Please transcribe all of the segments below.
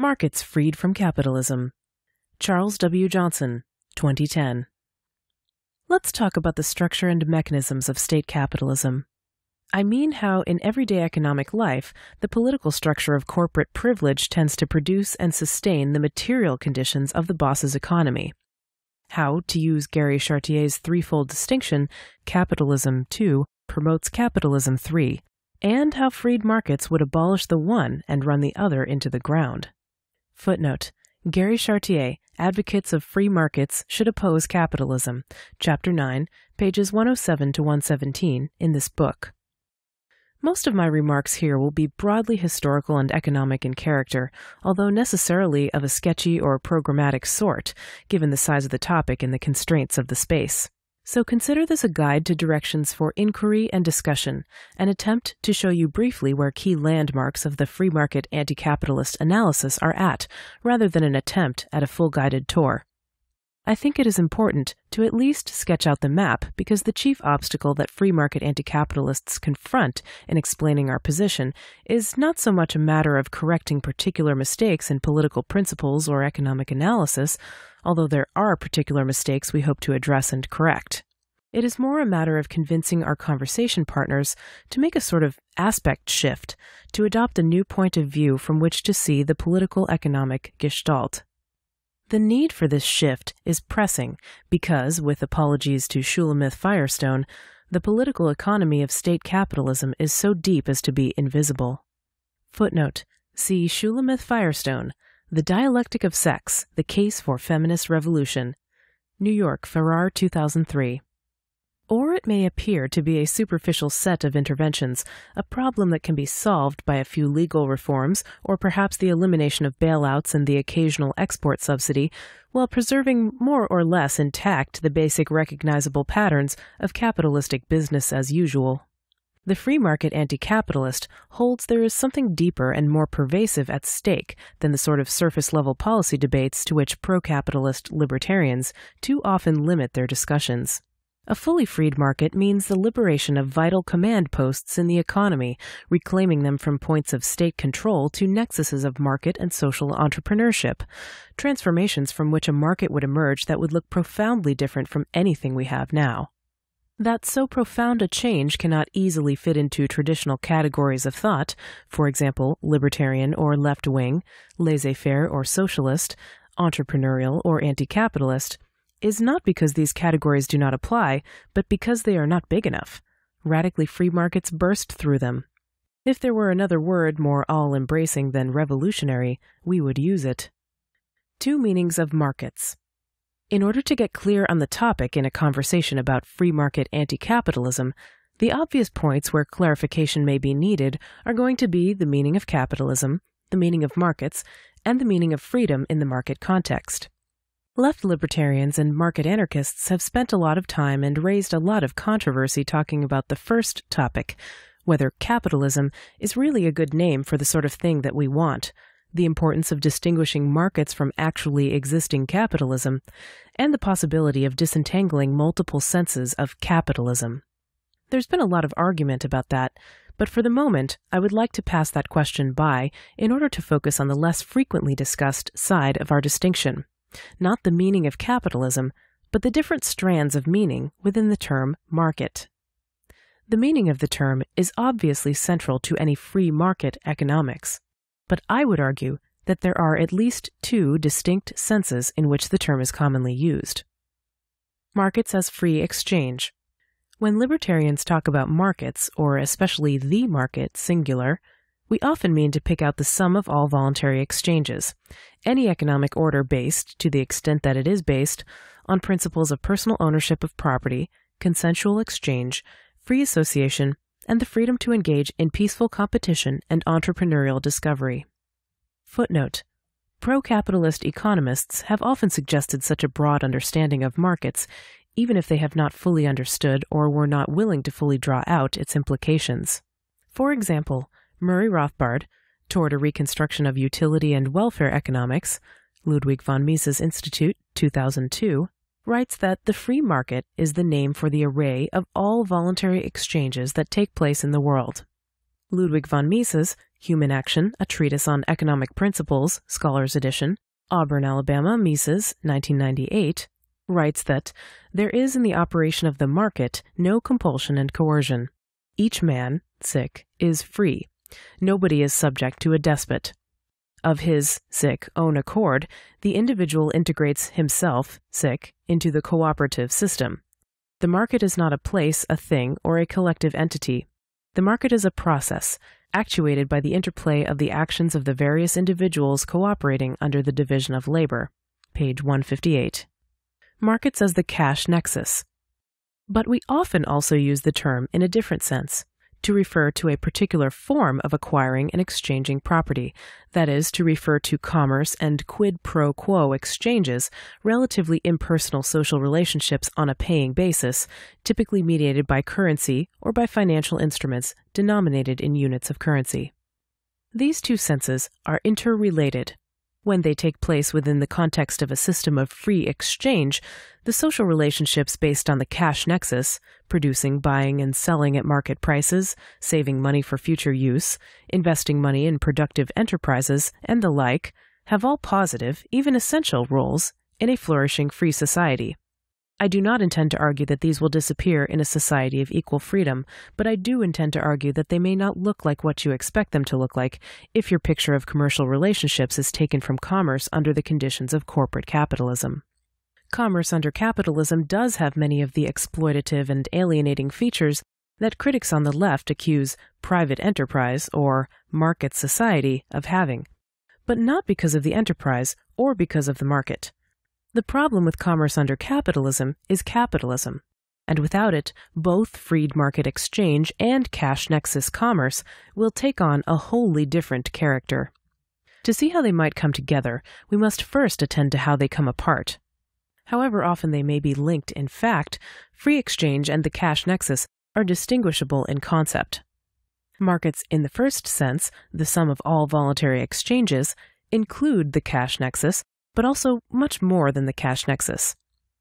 Markets Freed from Capitalism. Charles W. Johnson, 2010. Let's talk about the structure and mechanisms of state capitalism. I mean how, in everyday economic life, the political structure of corporate privilege tends to produce and sustain the material conditions of the boss's economy. How, to use Gary Chartier's threefold distinction, capitalism 2 promotes capitalism 3, and how freed markets would abolish the one and run the other into the ground. Footnote: Gary Chartier, Advocates of Free Markets Should Oppose Capitalism, Chapter 9, pages 107 to 117 in this book. Most of my remarks here will be broadly historical and economic in character, although necessarily of a sketchy or programmatic sort, given the size of the topic and the constraints of the space. So consider this a guide to directions for inquiry and discussion, an attempt to show you briefly where key landmarks of the free market anti-capitalist analysis are at, rather than an attempt at a full guided tour. I think it is important to at least sketch out the map because the chief obstacle that free market anti-capitalists confront in explaining our position is not so much a matter of correcting particular mistakes in political principles or economic analysis, although there are particular mistakes we hope to address and correct. It is more a matter of convincing our conversation partners to make a sort of aspect shift, to adopt a new point of view from which to see the political-economic gestalt. The need for this shift is pressing because, with apologies to Shulamith Firestone, the political economy of state capitalism is so deep as to be invisible. Footnote: see Shulamith Firestone, The Dialectic of Sex, The Case for Feminist Revolution. New York, Farrar, 2003. Or it may appear to be a superficial set of interventions, a problem that can be solved by a few legal reforms, or perhaps the elimination of bailouts and the occasional export subsidy, while preserving more or less intact the basic recognizable patterns of capitalistic business as usual. The free market anti-capitalist holds there is something deeper and more pervasive at stake than the sort of surface-level policy debates to which pro-capitalist libertarians too often limit their discussions. A fully freed market means the liberation of vital command posts in the economy, reclaiming them from points of state control to nexuses of market and social entrepreneurship, transformations from which a market would emerge that would look profoundly different from anything we have now. That so profound a change cannot easily fit into traditional categories of thought, for example, libertarian or left-wing, laissez-faire or socialist, entrepreneurial or anti-capitalist, is not because these categories do not apply, but because they are not big enough. Radically free markets burst through them. If there were another word more all-embracing than revolutionary, we would use it. Two meanings of markets. In order to get clear on the topic in a conversation about free market anti-capitalism, the obvious points where clarification may be needed are going to be the meaning of capitalism, the meaning of markets, and the meaning of freedom in the market context. Left-libertarians and market anarchists have spent a lot of time and raised a lot of controversy talking about the first topic, whether capitalism is really a good name for the sort of thing that we want, the importance of distinguishing markets from actually existing capitalism, and the possibility of disentangling multiple senses of capitalism. There's been a lot of argument about that, but for the moment, I would like to pass that question by in order to focus on the less frequently discussed side of our distinction. Not the meaning of capitalism, but the different strands of meaning within the term market. The meaning of the term is obviously central to any free market economics, but I would argue that there are at least two distinct senses in which the term is commonly used. Markets as free exchange. When libertarians talk about markets, or especially the market singular, we often mean to pick out the sum of all voluntary exchanges, any economic order based, to the extent that it is based, on principles of personal ownership of property, consensual exchange, free association, and the freedom to engage in peaceful competition and entrepreneurial discovery. Footnote: pro-capitalist economists have often suggested such a broad understanding of markets, even if they have not fully understood or were not willing to fully draw out its implications. For example, Murray Rothbard, Toward a Reconstruction of Utility and Welfare Economics, Ludwig von Mises Institute, 2002, writes that the free market is the name for the array of all voluntary exchanges that take place in the world. Ludwig von Mises, Human Action, A Treatise on Economic Principles, Scholars Edition, Auburn, Alabama, Mises, 1998, writes that there is in the operation of the market no compulsion and coercion. Each man, is free. Nobody is subject to a despot. Of his, own accord, the individual integrates himself, into the cooperative system. The market is not a place, a thing, or a collective entity. The market is a process, actuated by the interplay of the actions of the various individuals cooperating under the division of labor. Page 158. Markets as the cash nexus. But we often also use the term in a different sense, to refer to a particular form of acquiring and exchanging property, that is, to refer to commerce and quid pro quo exchanges, relatively impersonal social relationships on a paying basis, typically mediated by currency or by financial instruments denominated in units of currency. These two senses are interrelated. When they take place within the context of a system of free exchange, the social relationships based on the cash nexus, producing, buying, and selling at market prices, saving money for future use, investing money in productive enterprises, and the like, have all positive, even essential roles in a flourishing free society. I do not intend to argue that these will disappear in a society of equal freedom, but I do intend to argue that they may not look like what you expect them to look like if your picture of commercial relationships is taken from commerce under the conditions of corporate capitalism. Commerce under capitalism does have many of the exploitative and alienating features that critics on the left accuse private enterprise or market society of having, but not because of the enterprise or because of the market. The problem with commerce under capitalism is capitalism, and without it, both freed market exchange and cash nexus commerce will take on a wholly different character. To see how they might come together, we must first attend to how they come apart. However often they may be linked in fact, free exchange and the cash nexus are distinguishable in concept. Markets in the first sense, the sum of all voluntary exchanges, include the cash nexus, but also much more than the cash nexus.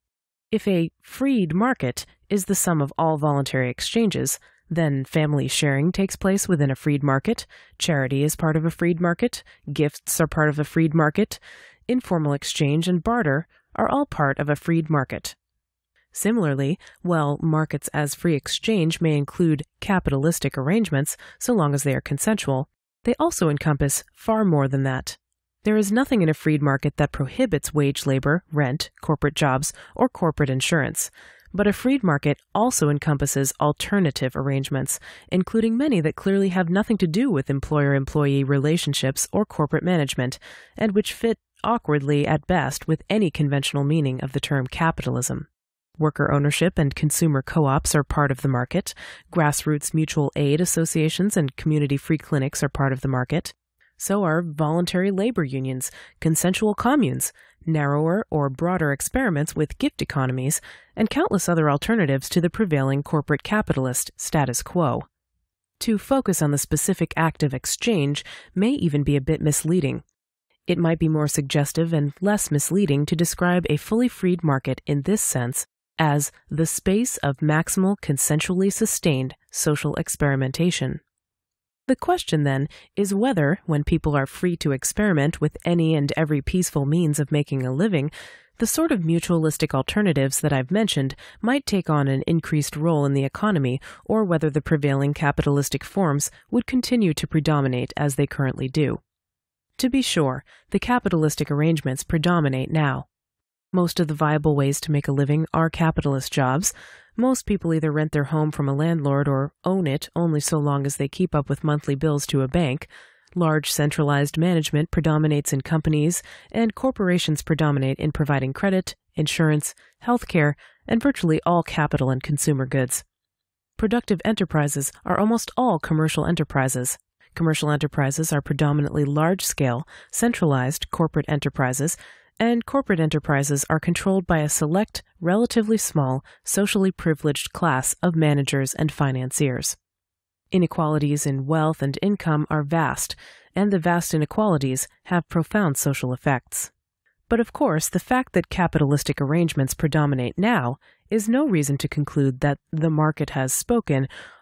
If a freed market is the sum of all voluntary exchanges, then family sharing takes place within a freed market, charity is part of a freed market, gifts are part of a freed market, informal exchange and barter are all part of a freed market. Similarly, while markets as free exchange may include capitalistic arrangements so long as they are consensual, they also encompass far more than that. There is nothing in a freed market that prohibits wage labor, rent, corporate jobs, or corporate insurance. But a freed market also encompasses alternative arrangements, including many that clearly have nothing to do with employer-employee relationships or corporate management, and which fit awkwardly at best with any conventional meaning of the term capitalism. Worker ownership and consumer co-ops are part of the market. Grassroots mutual aid associations and community free clinics are part of the market. So are voluntary labor unions, consensual communes, narrower or broader experiments with gift economies, and countless other alternatives to the prevailing corporate capitalist status quo. To focus on the specific act of exchange may even be a bit misleading. It might be more suggestive and less misleading to describe a fully freed market in this sense as the space of maximal consensually sustained social experimentation. The question, then, is whether, when people are free to experiment with any and every peaceful means of making a living, the sort of mutualistic alternatives that I've mentioned might take on an increased role in the economy, or whether the prevailing capitalistic forms would continue to predominate as they currently do. To be sure, the capitalistic arrangements predominate now. Most of the viable ways to make a living are capitalist jobs. Most people either rent their home from a landlord or own it only so long as they keep up with monthly bills to a bank. Large centralized management predominates in companies, and corporations predominate in providing credit, insurance, healthcare, and virtually all capital and consumer goods. Productive enterprises are almost all commercial enterprises. Commercial enterprises are predominantly large-scale, centralized corporate enterprises, and corporate enterprises are controlled by a select, relatively small, socially privileged class of managers and financiers. Inequalities in wealth and income are vast, and the vast inequalities have profound social effects. But of course, the fact that capitalistic arrangements predominate now is no reason to conclude that the market has spoken,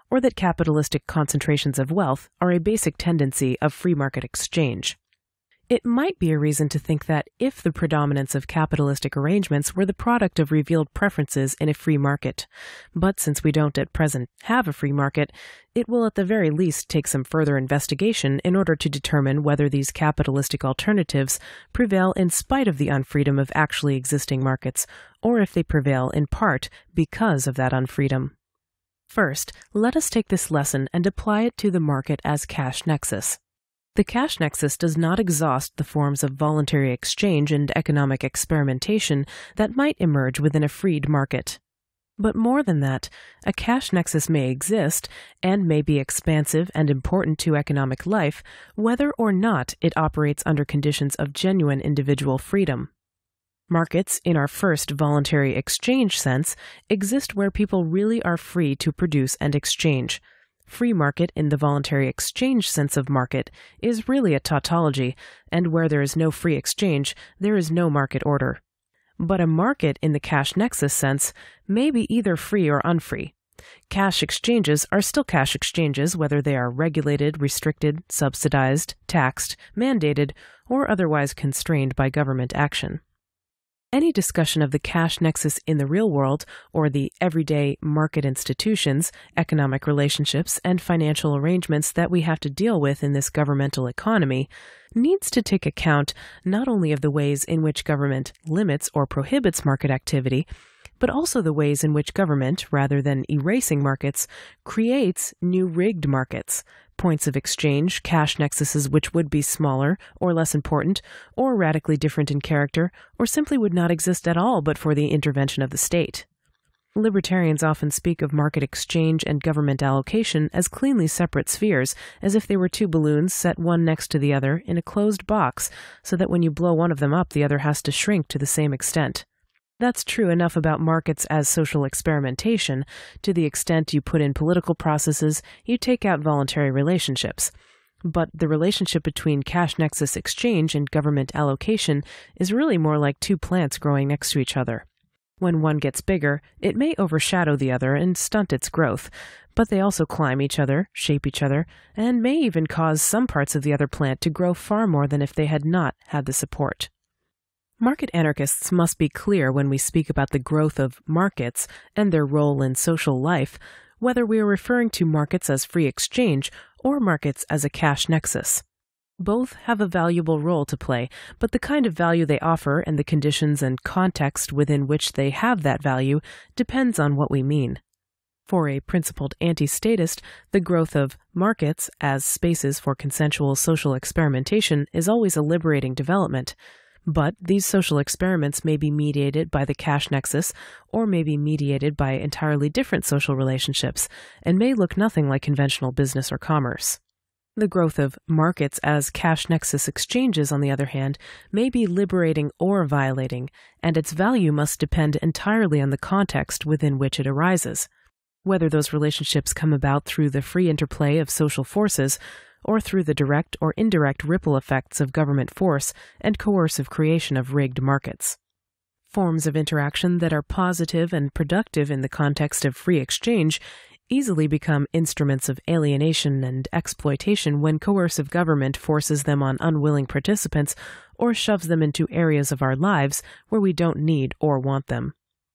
or that capitalistic concentrations of wealth are a basic tendency of free market exchange. It might be a reason to think that if the predominance of capitalistic arrangements were the product of revealed preferences in a free market, but since we don't at present have a free market, it will at the very least take some further investigation in order to determine whether these capitalistic alternatives prevail in spite of the unfreedom of actually existing markets, or if they prevail in part because of that unfreedom. First, let us take this lesson and apply it to the market as cash nexus. The cash nexus does not exhaust the forms of voluntary exchange and economic experimentation that might emerge within a freed market. But more than that, a cash nexus may exist and may be expansive and important to economic life, whether or not it operates under conditions of genuine individual freedom. Markets, in our first voluntary exchange sense, exist where people really are free to produce and exchange. Free market in the voluntary exchange sense of market is really a tautology, and where there is no free exchange, there is no market order. But a market in the cash nexus sense may be either free or unfree. Cash exchanges are still cash exchanges whether they are regulated, restricted, subsidized, taxed, mandated, or otherwise constrained by government action. Any discussion of the cash nexus in the real world, or the everyday market institutions, economic relationships, and financial arrangements that we have to deal with in this governmental economy, needs to take account not only of the ways in which government limits or prohibits market activity, but also the ways in which government, rather than erasing markets, creates new rigged markets, points of exchange, cash nexuses which would be smaller or less important, or radically different in character, or simply would not exist at all but for the intervention of the state. Libertarians often speak of market exchange and government allocation as cleanly separate spheres, as if they were two balloons set one next to the other in a closed box, so that when you blow one of them up, the other has to shrink to the same extent. That's true enough about markets as social experimentation. To the extent you put in political processes, you take out voluntary relationships. But the relationship between cash nexus exchange and government allocation is really more like two plants growing next to each other. When one gets bigger, it may overshadow the other and stunt its growth, but they also climb each other, shape each other, and may even cause some parts of the other plant to grow far more than if they had not had the support. Market anarchists must be clear when we speak about the growth of markets and their role in social life, whether we are referring to markets as free exchange or markets as a cash nexus. Both have a valuable role to play, but the kind of value they offer and the conditions and context within which they have that value depends on what we mean. For a principled anti-statist, the growth of markets as spaces for consensual social experimentation is always a liberating development. But these social experiments may be mediated by the cash nexus or may be mediated by entirely different social relationships and may look nothing like conventional business or commerce. The growth of markets as cash nexus exchanges, on the other hand, may be liberating or violating, and its value must depend entirely on the context within which it arises. Whether those relationships come about through the free interplay of social forces or through the direct or indirect ripple effects of government force and coercive creation of rigged markets. Forms of interaction that are positive and productive in the context of free exchange easily become instruments of alienation and exploitation when coercive government forces them on unwilling participants or shoves them into areas of our lives where we don't need or want them.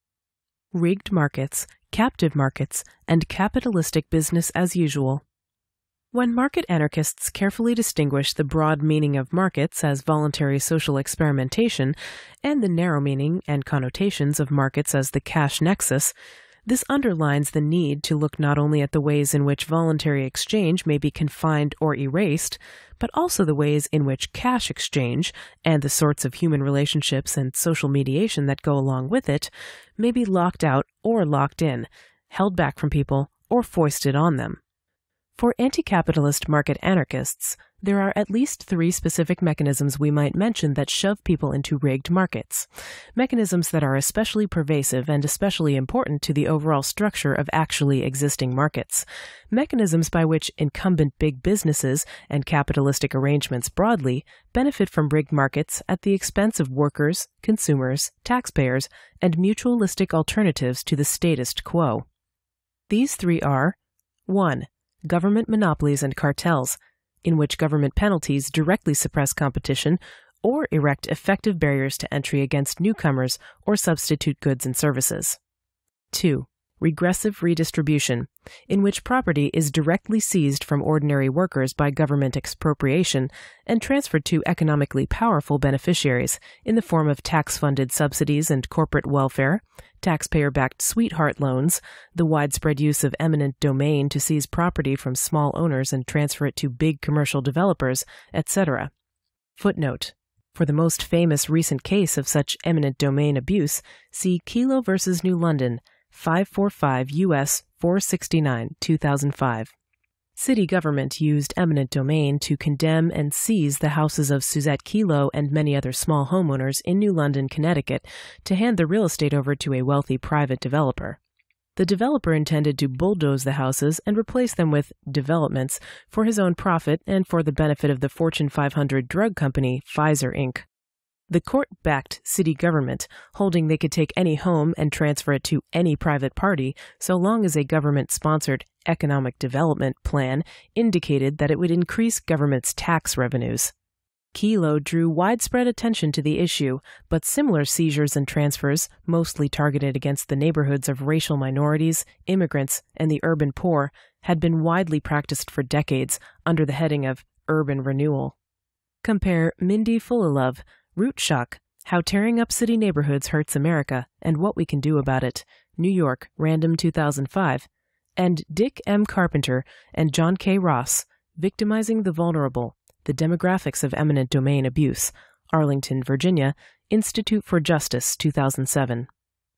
Rigged markets, captive markets, and capitalistic business as usual. When market anarchists carefully distinguish the broad meaning of markets as voluntary social experimentation and the narrow meaning and connotations of markets as the cash nexus, this underlines the need to look not only at the ways in which voluntary exchange may be confined or erased, but also the ways in which cash exchange and the sorts of human relationships and social mediation that go along with it may be locked out or locked in, held back from people, or foisted on them. For anti-capitalist market anarchists, there are at least 3 specific mechanisms we might mention that shove people into rigged markets, mechanisms that are especially pervasive and especially important to the overall structure of actually existing markets, mechanisms by which incumbent big businesses and capitalistic arrangements broadly benefit from rigged markets at the expense of workers, consumers, taxpayers, and mutualistic alternatives to the statist quo. These 3 are: 1. Government monopolies and cartels, in which government penalties directly suppress competition or erect effective barriers to entry against newcomers or substitute goods and services. 2. Regressive redistribution, in which property is directly seized from ordinary workers by government expropriation and transferred to economically powerful beneficiaries in the form of tax-funded subsidies and corporate welfare, taxpayer-backed sweetheart loans, the widespread use of eminent domain to seize property from small owners and transfer it to big commercial developers, etc. Footnote. For the most famous recent case of such eminent domain abuse, see Kelo v. New London, 545 U.S. 469, 2005. City government used eminent domain to condemn and seize the houses of Suzette Kelo and many other small homeowners in New London, Connecticut, to hand the real estate over to a wealthy private developer. The developer intended to bulldoze the houses and replace them with developments for his own profit and for the benefit of the Fortune 500 drug company Pfizer, Inc. The court backed city government, holding they could take any home and transfer it to any private party so long as a government-sponsored economic development plan indicated that it would increase government's tax revenues. Kelo drew widespread attention to the issue, but similar seizures and transfers, mostly targeted against the neighborhoods of racial minorities, immigrants, and the urban poor, had been widely practiced for decades under the heading of urban renewal. Compare Mindy Fullilove, Root Shock, How Tearing Up City Neighborhoods Hurts America and What We Can Do About It, New York, Random 2005, and Dick M. Carpenter and John K. Ross, Victimizing the Vulnerable, The Demographics of Eminent Domain Abuse, Arlington, Virginia, Institute for Justice, 2007.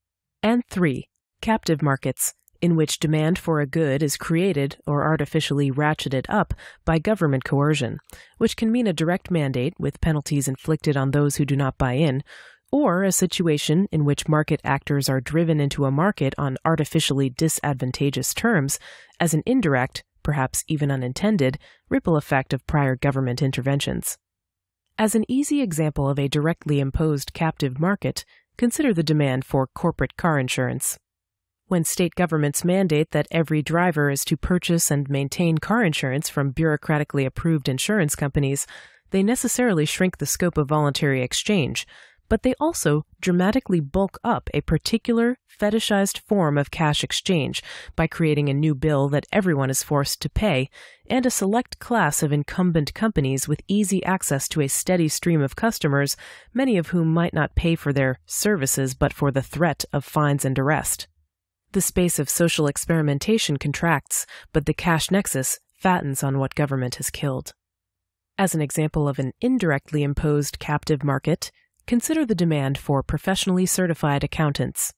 And 3. Captive markets, in which demand for a good is created or artificially ratcheted up by government coercion, which can mean a direct mandate with penalties inflicted on those who do not buy in, or a situation in which market actors are driven into a market on artificially disadvantageous terms as an indirect, perhaps even unintended, ripple effect of prior government interventions. As an easy example of a directly imposed captive market, consider the demand for corporate car insurance. When state governments mandate that every driver is to purchase and maintain car insurance from bureaucratically approved insurance companies, they necessarily shrink the scope of voluntary exchange, but they also dramatically bulk up a particular fetishized form of cash exchange by creating a new bill that everyone is forced to pay, and a select class of incumbent companies with easy access to a steady stream of customers, many of whom might not pay for their services but for the threat of fines and arrest. The space of social experimentation contracts, but the cash nexus fattens on what government has killed. As an example of an indirectly imposed captive market, consider the demand for professionally certified accountants.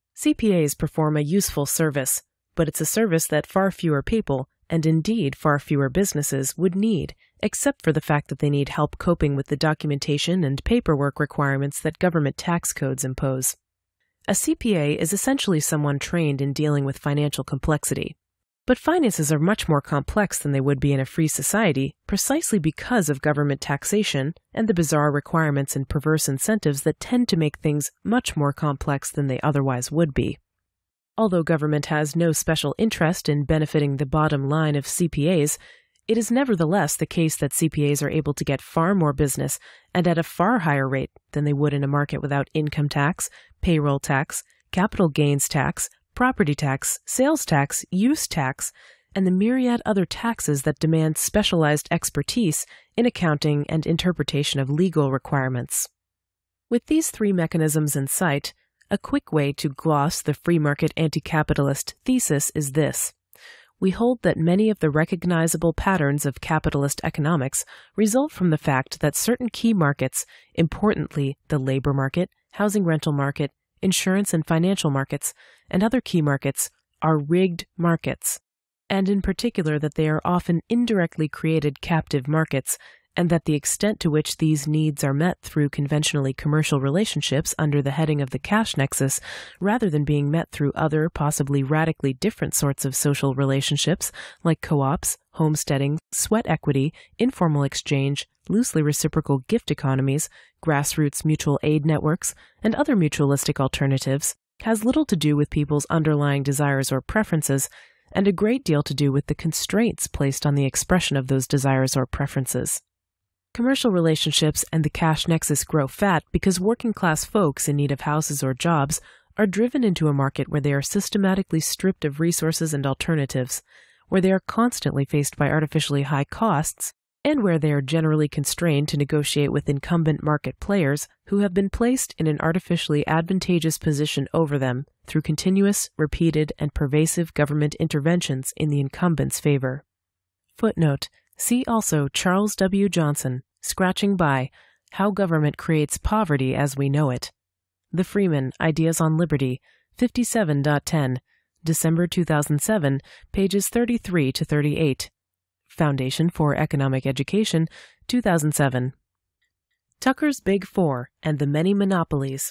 CPAs perform a useful service, but it's a service that far fewer people, and indeed far fewer businesses, would need, except for the fact that they need help coping with the documentation and paperwork requirements that government tax codes impose. A CPA is essentially someone trained in dealing with financial complexity. But finances are much more complex than they would be in a free society, precisely because of government taxation and the bizarre requirements and perverse incentives that tend to make things much more complex than they otherwise would be. Although government has no special interest in benefiting the bottom line of CPAs, it is nevertheless the case that CPAs are able to get far more business and at a far higher rate than they would in a market without income tax, payroll tax, capital gains tax, property tax, sales tax, use tax, and the myriad other taxes that demand specialized expertise in accounting and interpretation of legal requirements. With these three mechanisms in sight, a quick way to gloss the free market anti-capitalist thesis is this. We hold that many of the recognizable patterns of capitalist economics result from the fact that certain key markets, importantly the labor market, housing rental market, insurance and financial markets, and other key markets, are rigged markets, and in particular that they are often indirectly created captive markets, and that the extent to which these needs are met through conventionally commercial relationships under the heading of the cash nexus, rather than being met through other, possibly radically different sorts of social relationships like co-ops, homesteading, sweat equity, informal exchange, loosely reciprocal gift economies, grassroots mutual aid networks, and other mutualistic alternatives, has little to do with people's underlying desires or preferences, and a great deal to do with the constraints placed on the expression of those desires or preferences. Commercial relationships and the cash nexus grow fat because working-class folks in need of houses or jobs are driven into a market where they are systematically stripped of resources and alternatives, where they are constantly faced by artificially high costs, and where they are generally constrained to negotiate with incumbent market players who have been placed in an artificially advantageous position over them through continuous, repeated, and pervasive government interventions in the incumbent's favor. Footnote: see also Charles W. Johnson, Scratching By, How Government Creates Poverty as We Know It. The Freeman, Ideas on Liberty, 57.10, December 2007, pages 33 to 38. Foundation for Economic Education, 2007. Tucker's Big Four and the Many Monopolies.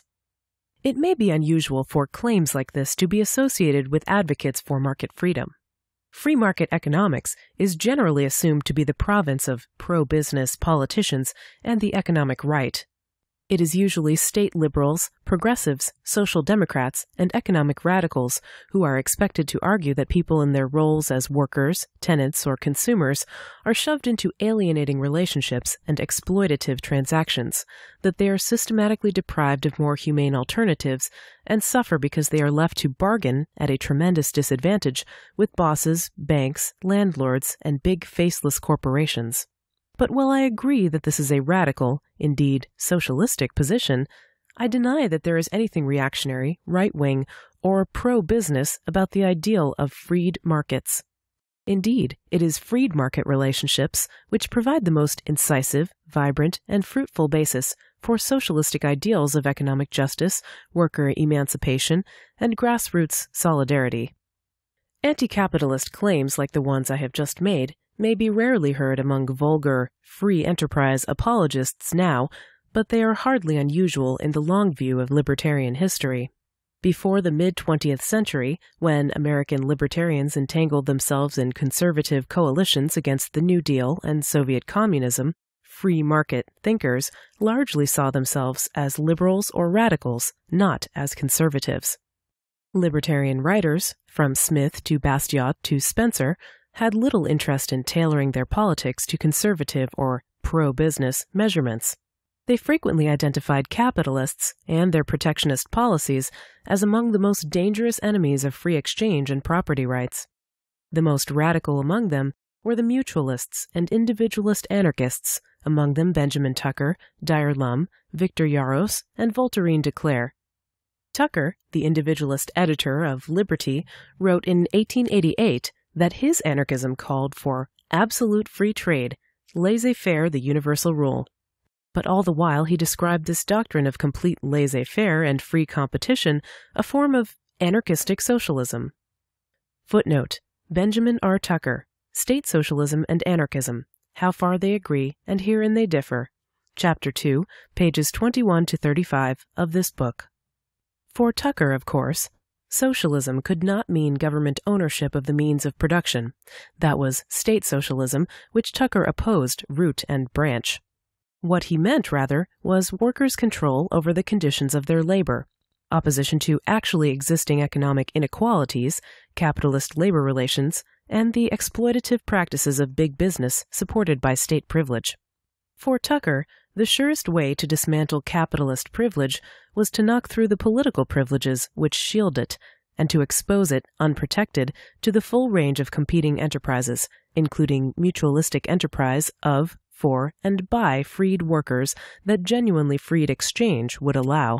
It may be unusual for claims like this to be associated with advocates for market freedom. Free market economics is generally assumed to be the province of pro-business politicians and the economic right. It is usually state liberals, progressives, social democrats, and economic radicals who are expected to argue that people in their roles as workers, tenants, or consumers are shoved into alienating relationships and exploitative transactions, that they are systematically deprived of more humane alternatives, and suffer because they are left to bargain at a tremendous disadvantage with bosses, banks, landlords, and big faceless corporations. But while I agree that this is a radical, indeed socialistic position, I deny that there is anything reactionary, right-wing, or pro-business about the ideal of freed markets. Indeed, it is freed market relationships which provide the most incisive, vibrant, and fruitful basis for socialistic ideals of economic justice, worker emancipation, and grassroots solidarity. Anti-capitalist claims like the ones I have just made may be rarely heard among vulgar, free enterprise apologists now, but they are hardly unusual in the long view of libertarian history. Before the mid-20th century, when American libertarians entangled themselves in conservative coalitions against the New Deal and Soviet communism, free market thinkers largely saw themselves as liberals or radicals, not as conservatives. Libertarian writers, from Smith to Bastiat to Spencer, had little interest in tailoring their politics to conservative or pro-business measurements. They frequently identified capitalists and their protectionist policies as among the most dangerous enemies of free exchange and property rights. The most radical among them were the mutualists and individualist anarchists, among them Benjamin Tucker, Dyer Lum, Victor Yaros, and Voltairine de Cleyre. Tucker, the individualist editor of Liberty, wrote in 1888 that his anarchism called for absolute free trade, laissez-faire the universal rule. But all the while he described this doctrine of complete laissez-faire and free competition a form of anarchistic socialism. Footnote: Benjamin R. Tucker, State Socialism and Anarchism, How Far They Agree and Herein They Differ, Chapter 2, pages 21 to 35 of this book. For Tucker, of course, socialism could not mean government ownership of the means of production. That was state socialism, which Tucker opposed root and branch. What he meant, rather, was workers' control over the conditions of their labor, opposition to actually existing economic inequalities, capitalist labor relations, and the exploitative practices of big business supported by state privilege. For Tucker, the surest way to dismantle capitalist privilege was to knock through the political privileges which shield it, and to expose it, unprotected, to the full range of competing enterprises, including mutualistic enterprise of, for, and by freed workers that genuinely freed exchange would allow.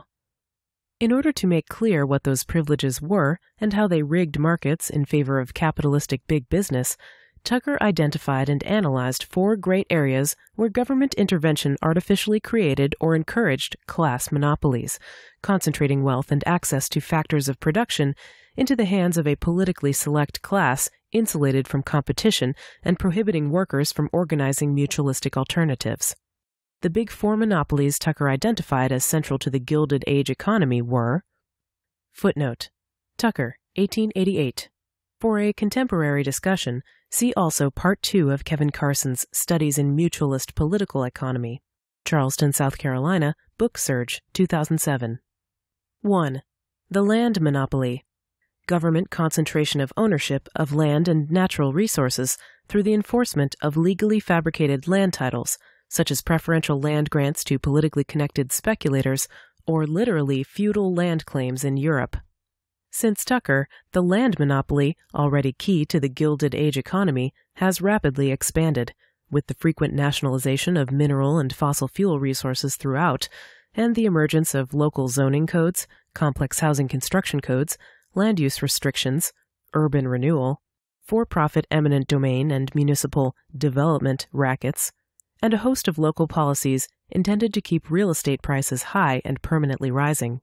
In order to make clear what those privileges were and how they rigged markets in favor of capitalistic big business, Tucker identified and analyzed 4 great areas where government intervention artificially created or encouraged class monopolies, concentrating wealth and access to factors of production into the hands of a politically select class insulated from competition and prohibiting workers from organizing mutualistic alternatives. The big 4 monopolies Tucker identified as central to the Gilded Age economy were: Footnote: Tucker, 1888. For a contemporary discussion, see also Part 2 of Kevin Carson's Studies in Mutualist Political Economy, Charleston, South Carolina, Book Surge, 2007. 1. The land monopoly. government concentration of ownership of land and natural resources through the enforcement of legally fabricated land titles, such as preferential land grants to politically connected speculators or literally feudal land claims in Europe. Since Tucker, the land monopoly, already key to the Gilded Age economy, has rapidly expanded, with the frequent nationalization of mineral and fossil fuel resources throughout, and the emergence of local zoning codes, complex housing construction codes, land use restrictions, urban renewal, for-profit eminent domain and municipal development rackets, and a host of local policies intended to keep real estate prices high and permanently rising.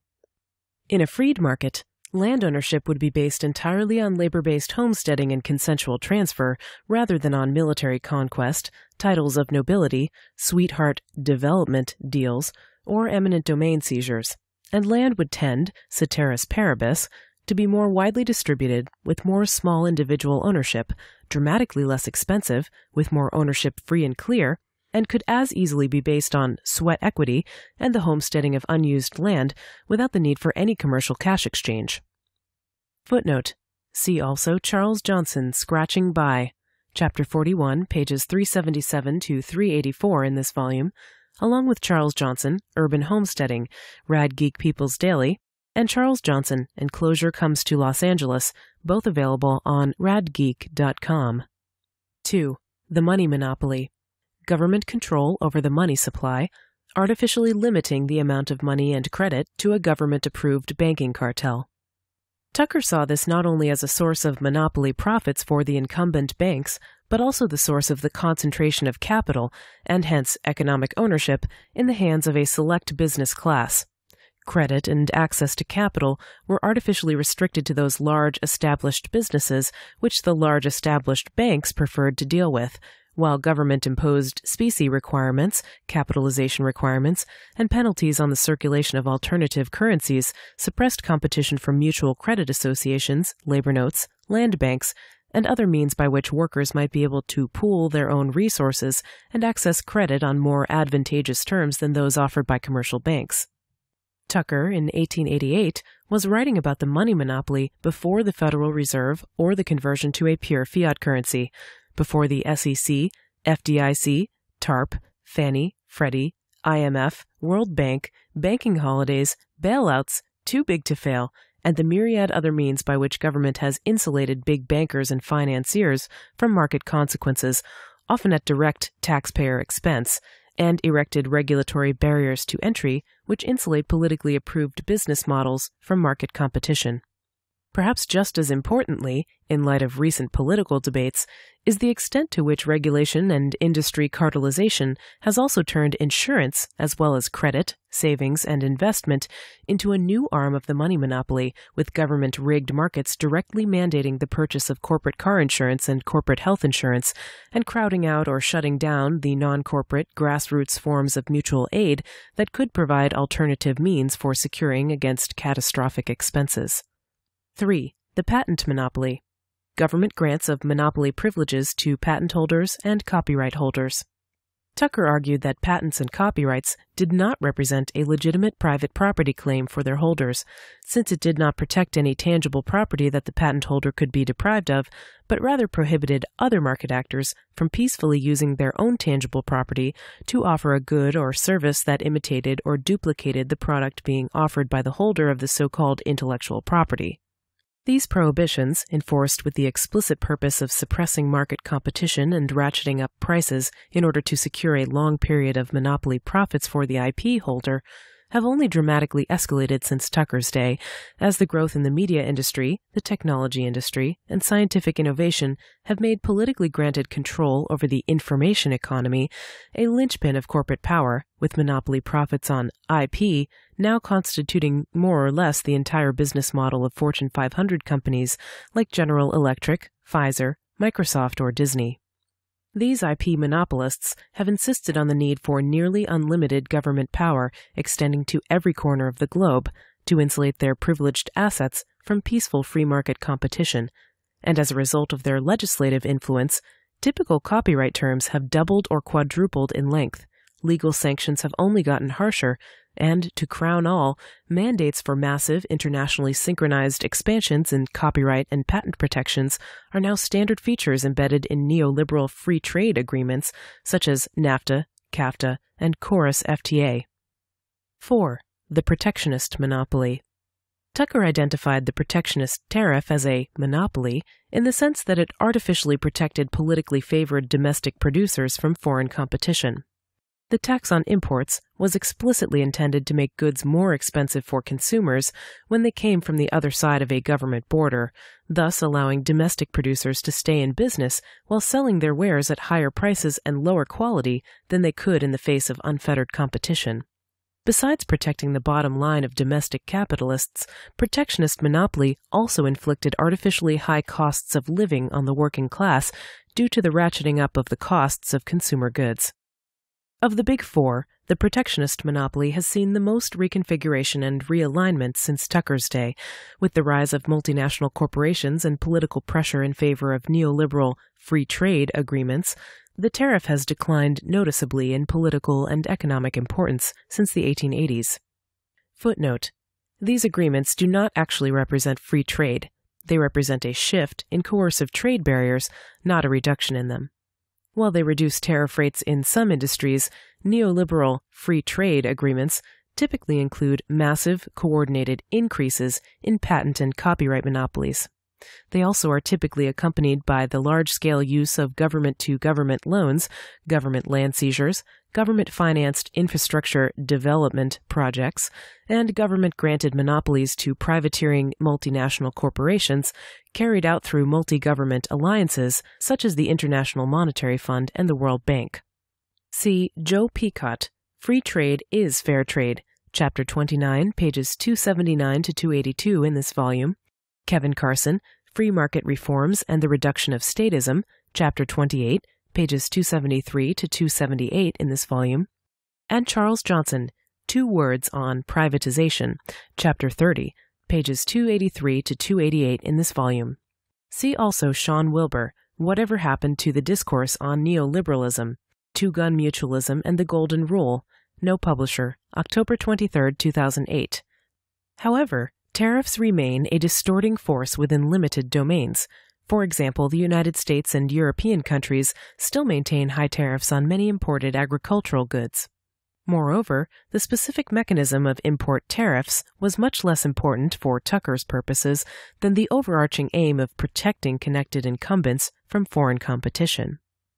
In a freed market, land ownership would be based entirely on labor-based homesteading and consensual transfer rather than on military conquest, titles of nobility, sweetheart development deals, or eminent domain seizures, and land would tend, ceteris paribus, to be more widely distributed with more small individual ownership, dramatically less expensive, with more ownership free and clear, and could as easily be based on sweat equity and the homesteading of unused land without the need for any commercial cash exchange. Footnote. See also Charles Johnson, Scratching By, Chapter 41, pages 377 to 384 in this volume, along with Charles Johnson, Urban Homesteading, Rad Geek People's Daily, and Charles Johnson, Enclosure Comes to Los Angeles, both available on radgeek.com. 2. The money monopoly. Government control over the money supply, artificially limiting the amount of money and credit to a government-approved banking cartel. Tucker saw this not only as a source of monopoly profits for the incumbent banks, but also the source of the concentration of capital, and hence economic ownership, in the hands of a select business class. Credit and access to capital were artificially restricted to those large established businesses which the large established banks preferred to deal with, while government-imposed specie requirements, capitalization requirements, and penalties on the circulation of alternative currencies suppressed competition from mutual credit associations, labor notes, land banks, and other means by which workers might be able to pool their own resources and access credit on more advantageous terms than those offered by commercial banks. Tucker, in 1888, was writing about the money monopoly before the Federal Reserve or the conversion to a pure fiat currency, before the SEC, FDIC, TARP, Fannie, Freddie, IMF, World Bank, banking holidays, bailouts, too big to fail, and the myriad other means by which government has insulated big bankers and financiers from market consequences, often at direct taxpayer expense, and erected regulatory barriers to entry which insulate politically approved business models from market competition. Perhaps just as importantly, in light of recent political debates, is the extent to which regulation and industry cartelization has also turned insurance, as well as credit, savings, and investment, into a new arm of the money monopoly, with government-rigged markets directly mandating the purchase of corporate car insurance and corporate health insurance, and crowding out or shutting down the non-corporate, grassroots forms of mutual aid that could provide alternative means for securing against catastrophic expenses. 3. The patent monopoly. Government grants of monopoly privileges to patent holders and copyright holders. Tucker argued that patents and copyrights did not represent a legitimate private property claim for their holders, since it did not protect any tangible property that the patent holder could be deprived of, but rather prohibited other market actors from peacefully using their own tangible property to offer a good or service that imitated or duplicated the product being offered by the holder of the so-called intellectual property. These prohibitions, enforced with the explicit purpose of suppressing market competition and ratcheting up prices in order to secure a long period of monopoly profits for the IP holder, have only dramatically escalated since Tucker's day, as the growth in the media industry, the technology industry, and scientific innovation have made politically granted control over the information economy a linchpin of corporate power, with monopoly profits on IP now constituting more or less the entire business model of Fortune 500 companies like General Electric, Pfizer, Microsoft, or Disney. These IP monopolists have insisted on the need for nearly unlimited government power extending to every corner of the globe to insulate their privileged assets from peaceful free market competition, and as a result of their legislative influence, typical copyright terms have doubled or quadrupled in length, legal sanctions have only gotten harsher, and, to crown all, mandates for massive, internationally synchronized expansions in copyright and patent protections are now standard features embedded in neoliberal free trade agreements such as NAFTA, CAFTA, and Chorus FTA. 4. The protectionist monopoly. Tucker identified the protectionist tariff as a monopoly in the sense that it artificially protected politically favored domestic producers from foreign competition. The tax on imports was explicitly intended to make goods more expensive for consumers when they came from the other side of a government border, thus allowing domestic producers to stay in business while selling their wares at higher prices and lower quality than they could in the face of unfettered competition. Besides protecting the bottom line of domestic capitalists, protectionist monopoly also inflicted artificially high costs of living on the working class due to the ratcheting up of the costs of consumer goods. Of the Big Four, the protectionist monopoly has seen the most reconfiguration and realignment since Tucker's day, with the rise of multinational corporations and political pressure in favor of neoliberal free trade agreements. The tariff has declined noticeably in political and economic importance since the 1880s. Footnote: these agreements do not actually represent free trade. They represent a shift in coercive trade barriers, not a reduction in them. While they reduce tariff rates in some industries, neoliberal free trade agreements typically include massive, coordinated increases in patent and copyright monopolies. They also are typically accompanied by the large-scale use of government-to-government loans, government land seizures, government-financed infrastructure development projects, and government-granted monopolies to privateering multinational corporations carried out through multi-government alliances such as the International Monetary Fund and the World Bank. See Joe Peacock, Free Trade is Fair Trade, Chapter 29, pages 279 to 282 in this volume. Kevin Carson, Free Market Reforms and the Reduction of Statism, Chapter 28, pages 273 to 278 in this volume, and Charles Johnson, 2 Words on Privatization, Chapter 30, pages 283 to 288 in this volume. See also Sean Wilbur, Whatever Happened to the Discourse on Neoliberalism, Two-Gun Mutualism and the Golden Rule, No Publisher, October 23, 2008. However, tariffs remain a distorting force within limited domains. For example, the United States and European countries still maintain high tariffs on many imported agricultural goods. Moreover, the specific mechanism of import tariffs was much less important for Tucker's purposes than the overarching aim of protecting connected incumbents from foreign competition.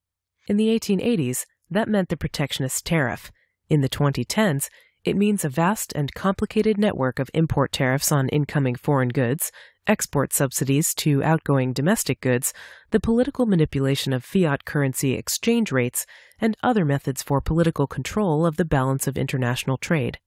In the 1880s, that meant the protectionist tariff. In the 2010s, it means a vast and complicated network of import tariffs on incoming foreign goods, export subsidies to outgoing domestic goods, the political manipulation of fiat currency exchange rates, and other methods for political control of the balance of international trade.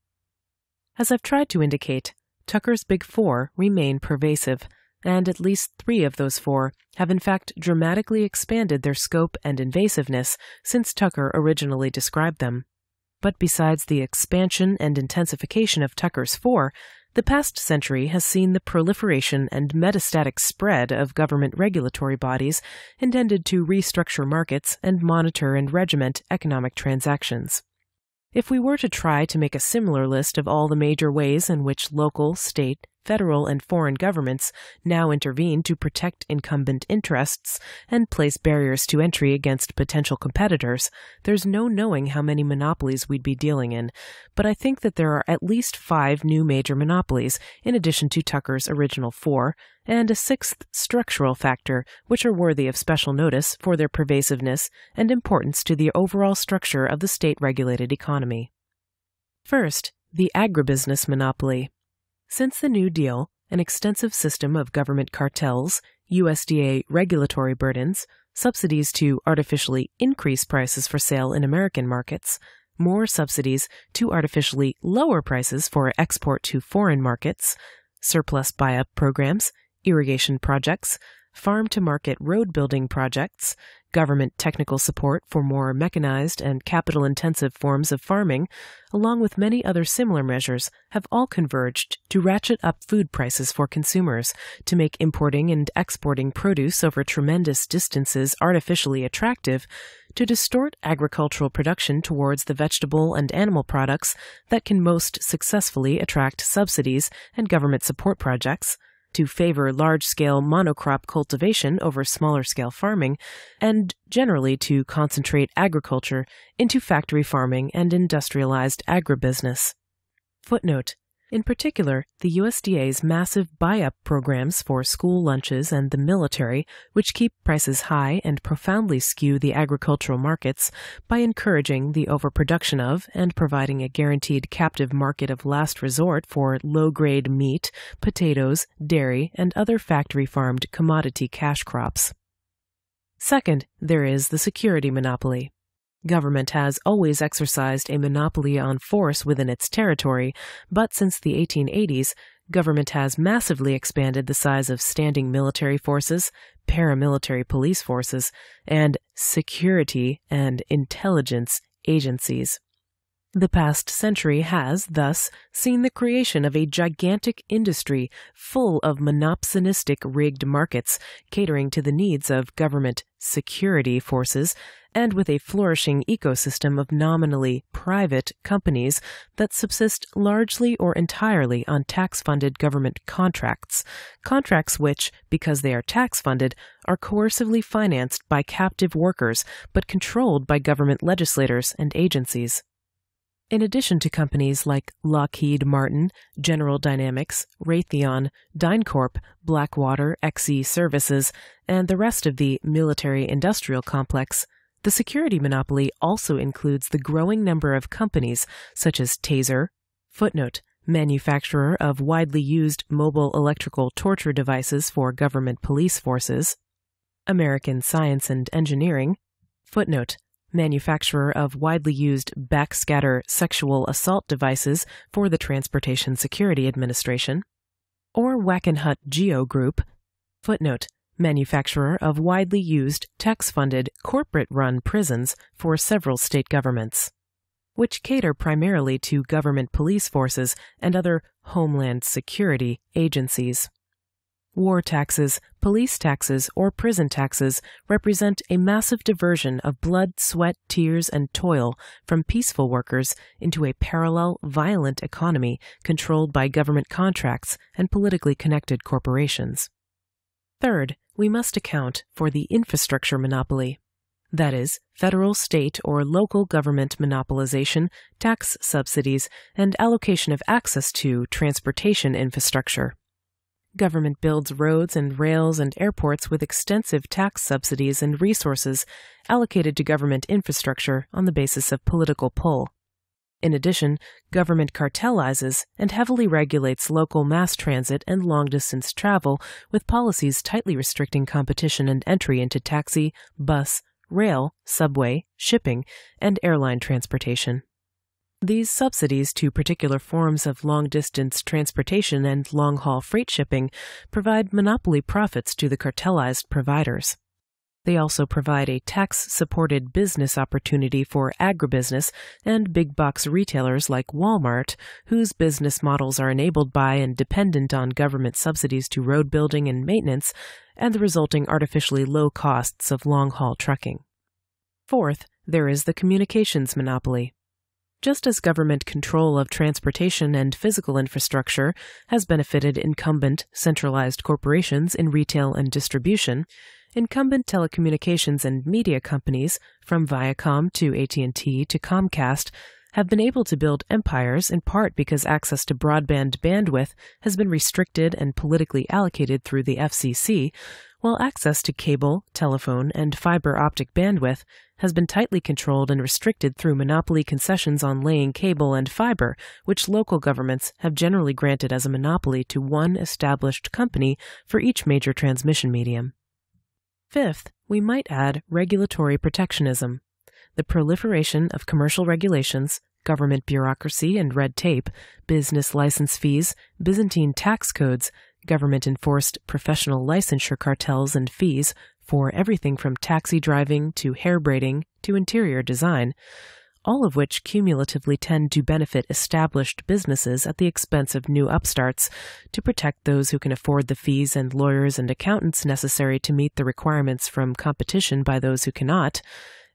As I've tried to indicate, Tucker's Big Four remain pervasive, and at least 3 of those 4 have in fact dramatically expanded their scope and invasiveness since Tucker originally described them. But besides the expansion and intensification of Tucker's 4, the past century has seen the proliferation and metastatic spread of government regulatory bodies intended to restructure markets and monitor and regiment economic transactions. If we were to try to make a similar list of all the major ways in which local, state, federal, and foreign governments now intervene to protect incumbent interests and place barriers to entry against potential competitors, there's no knowing how many monopolies we'd be dealing in, but I think that there are at least 5 new major monopolies, in addition to Tucker's original 4, and a 6th structural factor, which are worthy of special notice for their pervasiveness and importance to the overall structure of the state-regulated economy. First, the agribusiness monopoly. Since the New Deal, an extensive system of government cartels, USDA regulatory burdens, subsidies to artificially increase prices for sale in American markets, more subsidies to artificially lower prices for export to foreign markets, surplus buy-up programs, irrigation projects, farm-to-market road-building projects, government technical support for more mechanized and capital-intensive forms of farming, along with many other similar measures, have all converged to ratchet up food prices for consumers, to make importing and exporting produce over tremendous distances artificially attractive, to distort agricultural production towards the vegetable and animal products that can most successfully attract subsidies and government support projects, to favor large-scale monocrop cultivation over smaller-scale farming, and generally to concentrate agriculture into factory farming and industrialized agribusiness. Footnote: in particular, the USDA's massive buy-up programs for school lunches and the military, which keep prices high and profoundly skew the agricultural markets by encouraging the overproduction of and providing a guaranteed captive market of last resort for low-grade meat, potatoes, dairy, and other factory-farmed commodity cash crops. Second, there is the security monopoly. Government has always exercised a monopoly on force within its territory, but since the 1880s, government has massively expanded the size of standing military forces, paramilitary police forces, and security and intelligence agencies. The past century has, thus, seen the creation of a gigantic industry full of monopsonistic rigged markets catering to the needs of government security forces, and with a flourishing ecosystem of nominally private companies that subsist largely or entirely on tax-funded government contracts which, because they are tax-funded, are coercively financed by captive workers but controlled by government legislators and agencies. In addition to companies like Lockheed Martin, General Dynamics, Raytheon, DynCorp, Blackwater, XE Services, and the rest of the military-industrial complex, the security monopoly also includes the growing number of companies such as Taser, footnote, manufacturer of widely used mobile electrical torture devices for government police forces, American Science and Engineering, footnote, manufacturer of widely used backscatter sexual assault devices for the Transportation Security Administration, or Wackenhut Geo Group, footnote, manufacturer of widely used tax-funded corporate-run prisons for several state governments, which cater primarily to government police forces and other homeland security agencies. War taxes, police taxes, or prison taxes represent a massive diversion of blood, sweat, tears, and toil from peaceful workers into a parallel, violent economy controlled by government contracts and politically connected corporations. Third, we must account for the infrastructure monopoly. That is, federal, state, or local government monopolization, tax subsidies, and allocation of access to transportation infrastructure. Government builds roads and rails and airports with extensive tax subsidies and resources allocated to government infrastructure on the basis of political pull. In addition, government cartelizes and heavily regulates local mass transit and long-distance travel with policies tightly restricting competition and entry into taxi, bus, rail, subway, shipping, and airline transportation. These subsidies to particular forms of long-distance transportation and long-haul freight shipping provide monopoly profits to the cartelized providers. They also provide a tax-supported business opportunity for agribusiness and big-box retailers like Walmart, whose business models are enabled by and dependent on government subsidies to road building and maintenance, and the resulting artificially low costs of long-haul trucking. Fourth, there is the communications monopoly. Just as government control of transportation and physical infrastructure has benefited incumbent centralized corporations in retail and distribution, incumbent telecommunications and media companies, from Viacom to AT&T to Comcast, have been able to build empires in part because access to broadband bandwidth has been restricted and politically allocated through the FCC, while access to cable, telephone, and fiber optic bandwidth has been tightly controlled and restricted through monopoly concessions on laying cable and fiber, which local governments have generally granted as a monopoly to one established company for each major transmission medium. Fifth, we might add regulatory protectionism. The proliferation of commercial regulations, government bureaucracy and red tape, business license fees, Byzantine tax codes, government-enforced professional licensure cartels and fees for everything from taxi driving to hair braiding to interior design, all of which cumulatively tend to benefit established businesses at the expense of new upstarts to protect those who can afford the fees and lawyers and accountants necessary to meet the requirements from competition by those who cannot,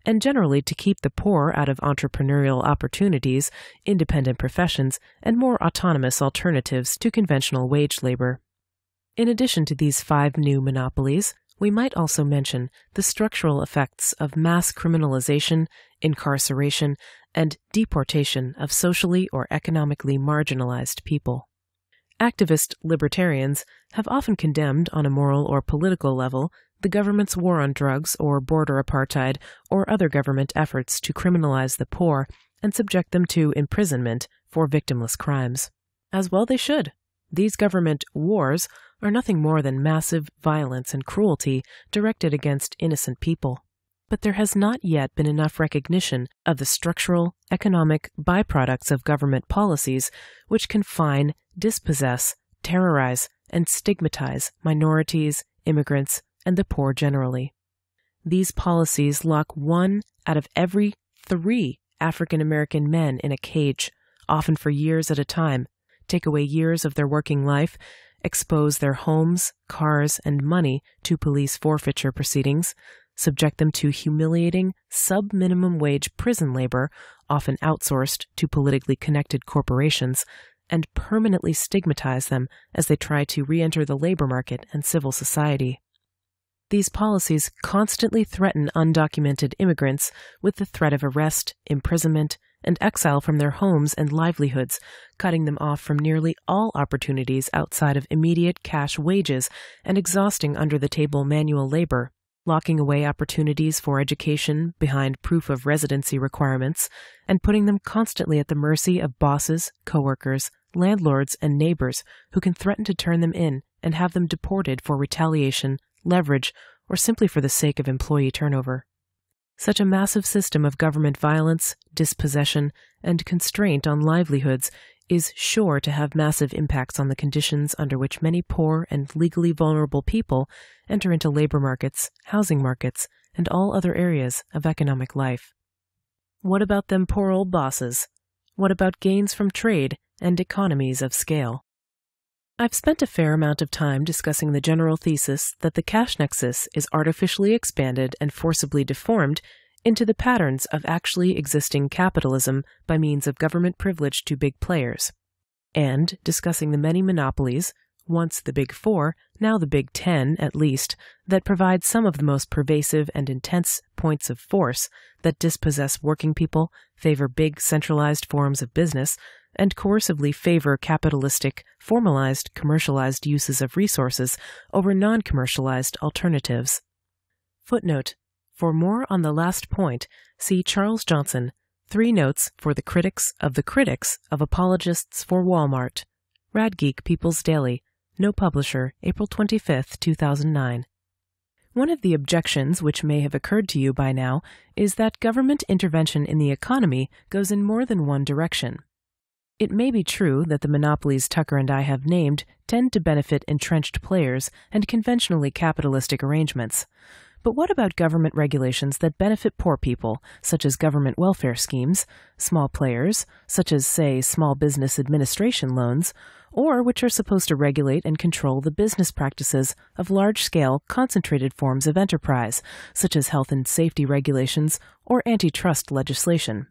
and generally to keep the poor out of entrepreneurial opportunities, independent professions, and more autonomous alternatives to conventional wage labor. In addition to these 5 new monopolies, we might also mention the structural effects of mass criminalization, incarceration, and deportation of socially or economically marginalized people. Activist libertarians have often condemned on a moral or political level the government's war on drugs or border apartheid or other government efforts to criminalize the poor and subject them to imprisonment for victimless crimes. As well they should. These government wars are nothing more than massive violence and cruelty directed against innocent people. But there has not yet been enough recognition of the structural, economic byproducts of government policies which confine, dispossess, terrorize, and stigmatize minorities, immigrants, and the poor generally. These policies lock 1 out of every 3 African American men in a cage, often for years at a time, take away years of their working life, expose their homes, cars, and money to police forfeiture proceedings, subject them to humiliating, sub-minimum wage prison labor, often outsourced to politically connected corporations, and permanently stigmatize them as they try to re-enter the labor market and civil society. These policies constantly threaten undocumented immigrants with the threat of arrest, imprisonment, and exile from their homes and livelihoods, cutting them off from nearly all opportunities outside of immediate cash wages and exhausting under-the-table manual labor, locking away opportunities for education behind proof of residency requirements, and putting them constantly at the mercy of bosses, coworkers, landlords, and neighbors who can threaten to turn them in and have them deported for retaliation, leverage, or simply for the sake of employee turnover. Such a massive system of government violence, dispossession, and constraint on livelihoods is sure to have massive impacts on the conditions under which many poor and legally vulnerable people enter into labor markets, housing markets, and all other areas of economic life. What about them poor old bosses? What about gains from trade and economies of scale? I've spent a fair amount of time discussing the general thesis that the cash nexus is artificially expanded and forcibly deformed into the patterns of actually existing capitalism by means of government privilege to big players, and discussing the many monopolies, once the Big Four, now the Big 10 at least, that provide some of the most pervasive and intense points of force that dispossess working people, favor big centralized forms of business, and coercively favor capitalistic, formalized, commercialized uses of resources over non-commercialized alternatives. Footnote: for more on the last point, see Charles Johnson, 3 Notes for the Critics of Apologists for Walmart. Radgeek People's Daily. No publisher, April 25, 2009. One of the objections which may have occurred to you by now is that government intervention in the economy goes in more than one direction. It may be true that the monopolies Tucker and I have named tend to benefit entrenched players and conventionally capitalistic arrangements. But what about government regulations that benefit poor people, such as government welfare schemes, small players, such as, say, small business administration loans, or which are supposed to regulate and control the business practices of large-scale, concentrated forms of enterprise, such as health and safety regulations or antitrust legislation?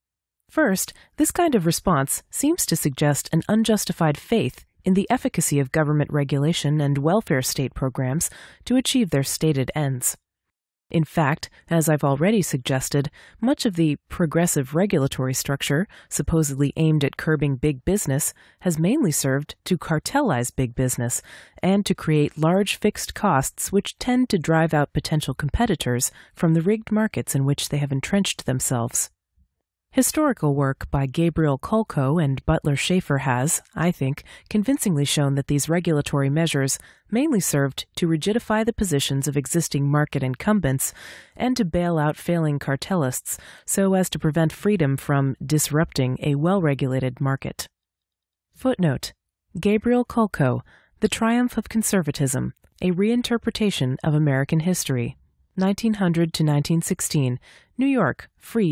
First, this kind of response seems to suggest an unjustified faith in the efficacy of government regulation and welfare state programs to achieve their stated ends. In fact, as I've already suggested, much of the progressive regulatory structure, supposedly aimed at curbing big business, has mainly served to cartelize big business and to create large fixed costs which tend to drive out potential competitors from the rigged markets in which they have entrenched themselves. Historical work by Gabriel Kolko and Butler Schaefer has, I think, convincingly shown that these regulatory measures mainly served to rigidify the positions of existing market incumbents and to bail out failing cartelists so as to prevent freedom from disrupting a well-regulated market. Footnote: Gabriel Kolko, The Triumph of Conservatism, A Reinterpretation of American History. 1900 to 1916, New York, Free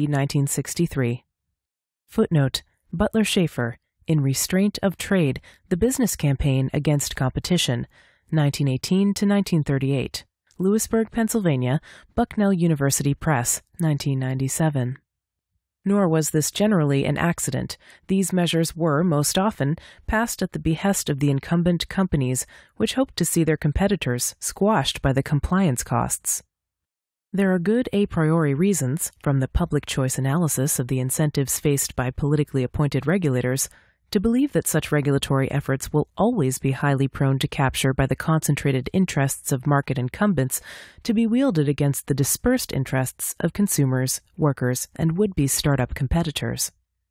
1963. Footnote: Butler Schaefer, In Restraint of Trade, The Business Campaign Against Competition, 1918 to 1938. Lewisburg, Pennsylvania, Bucknell University Press, 1997. Nor was this generally an accident. These measures were, most often, passed at the behest of the incumbent companies, which hoped to see their competitors squashed by the compliance costs. There are good a priori reasons, from the public choice analysis of the incentives faced by politically appointed regulators, to believe that such regulatory efforts will always be highly prone to capture by the concentrated interests of market incumbents to be wielded against the dispersed interests of consumers, workers, and would-be startup competitors.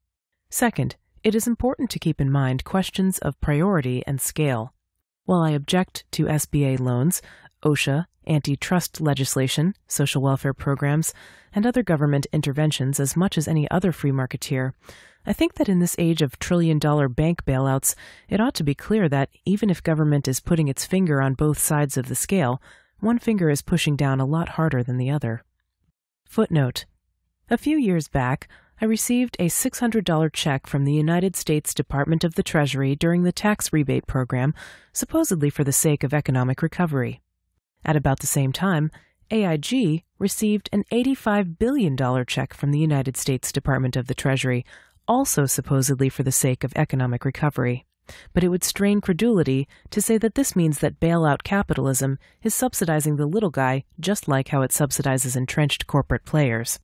Second, it is important to keep in mind questions of priority and scale. While I object to SBA loans, OSHA, antitrust legislation, social welfare programs, and other government interventions as much as any other free marketeer, I think that in this age of trillion-dollar bank bailouts, it ought to be clear that even if government is putting its finger on both sides of the scale, one finger is pushing down a lot harder than the other. Footnote: a few years back, I received a $600 check from the United States Department of the Treasury during the tax rebate program, supposedly for the sake of economic recovery. At about the same time, AIG received an $85 billion check from the United States Department of the Treasury, also supposedly for the sake of economic recovery. But it would strain credulity to say that this means that bailout capitalism is subsidizing the little guy just like how it subsidizes entrenched corporate players.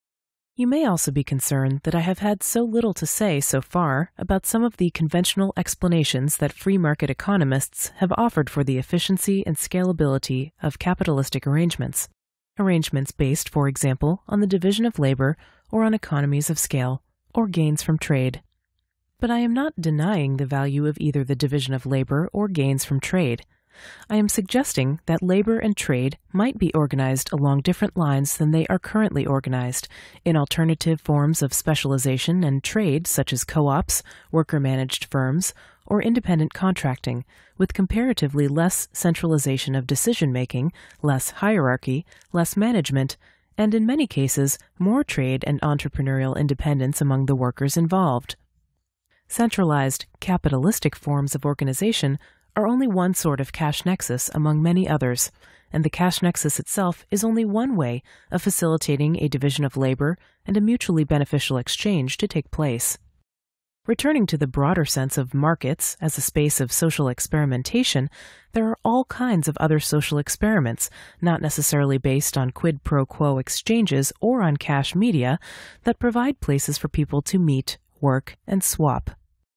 You may also be concerned that I have had so little to say so far about some of the conventional explanations that free market economists have offered for the efficiency and scalability of capitalistic arrangements. Arrangements based, for example, on the division of labor or on economies of scale, or gains from trade. But I am not denying the value of either the division of labor or gains from trade. I am suggesting that labor and trade might be organized along different lines than they are currently organized, in alternative forms of specialization and trade such as co-ops, worker-managed firms, or independent contracting, with comparatively less centralization of decision-making, less hierarchy, less management, and in many cases, more trade and entrepreneurial independence among the workers involved. Centralized, capitalistic forms of organization are only one sort of cash nexus among many others, and the cash nexus itself is only one way of facilitating a division of labor and a mutually beneficial exchange to take place. Returning to the broader sense of markets as a space of social experimentation, there are all kinds of other social experiments, not necessarily based on quid pro quo exchanges or on cash media, that provide places for people to meet, work, and swap.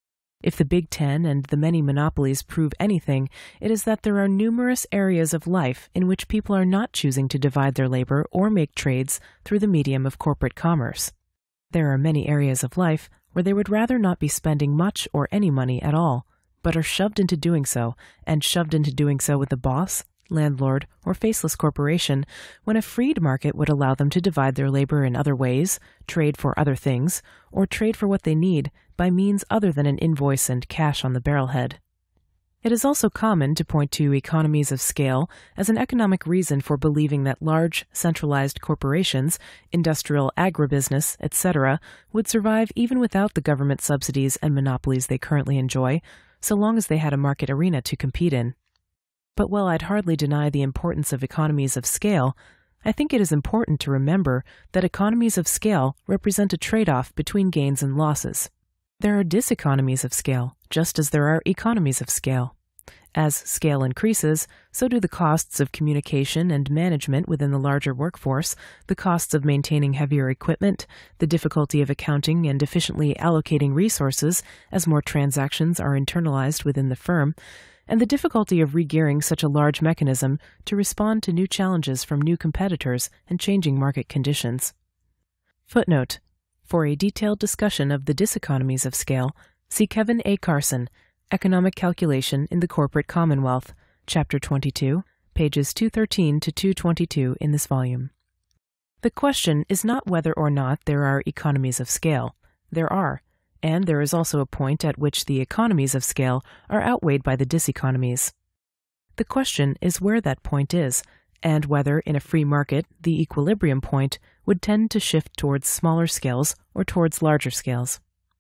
If the Big Ten and the many monopolies prove anything, it is that there are numerous areas of life in which people are not choosing to divide their labor or make trades through the medium of corporate commerce. There are many areas of life where they would rather not be spending much or any money at all, but are shoved into doing so, and shoved into doing so with a boss, landlord, or faceless corporation, when a freed market would allow them to divide their labor in other ways, trade for other things, or trade for what they need by means other than an invoice and cash on the barrelhead. It is also common to point to economies of scale as an economic reason for believing that large, centralized corporations, industrial agribusiness, etc., would survive even without the government subsidies and monopolies they currently enjoy, so long as they had a market arena to compete in. But while I'd hardly deny the importance of economies of scale, I think it is important to remember that economies of scale represent a trade-off between gains and losses. There are diseconomies of scale, just as there are economies of scale. As scale increases, so do the costs of communication and management within the larger workforce, the costs of maintaining heavier equipment, the difficulty of accounting and efficiently allocating resources as more transactions are internalized within the firm, and the difficulty of regearing such a large mechanism to respond to new challenges from new competitors and changing market conditions. Footnote: for a detailed discussion of the diseconomies of scale, see Kevin A. Carson, Economic Calculation in the Corporate Commonwealth, Chapter 22, pages 213 to 222 in this volume. The question is not whether or not there are economies of scale. There are, and there is also a point at which the economies of scale are outweighed by the diseconomies. The question is where that point is, and whether, in a free market, the equilibrium point would tend to shift towards smaller scales or towards larger scales.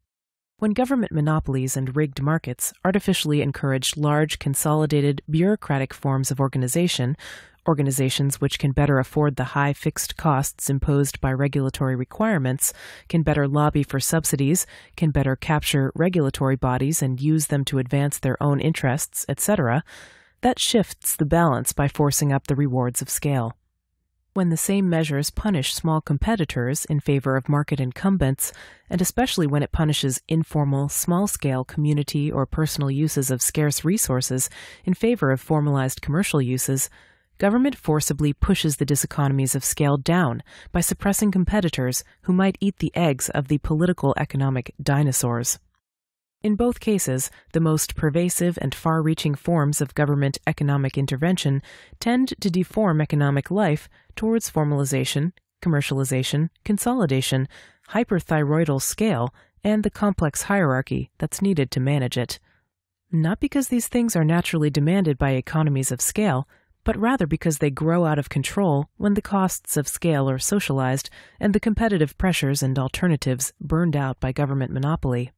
When government monopolies and rigged markets artificially encourage large, consolidated, bureaucratic forms of organization, Organizations which can better afford the high fixed costs imposed by regulatory requirements, can better lobby for subsidies, can better capture regulatory bodies and use them to advance their own interests, etc., that shifts the balance by forcing up the rewards of scale. When the same measures punish small competitors in favor of market incumbents, and especially when it punishes informal, small-scale community or personal uses of scarce resources in favor of formalized commercial uses, government forcibly pushes the diseconomies of scale down by suppressing competitors who might eat the eggs of the political economic dinosaurs. In both cases, the most pervasive and far-reaching forms of government economic intervention tend to deform economic life towards formalization, commercialization, consolidation, hyperthyroidal scale, and the complex hierarchy that's needed to manage it. Not because these things are naturally demanded by economies of scale, but rather because they grow out of control when the costs of scale are socialized and the competitive pressures and alternatives burned out by government monopoly.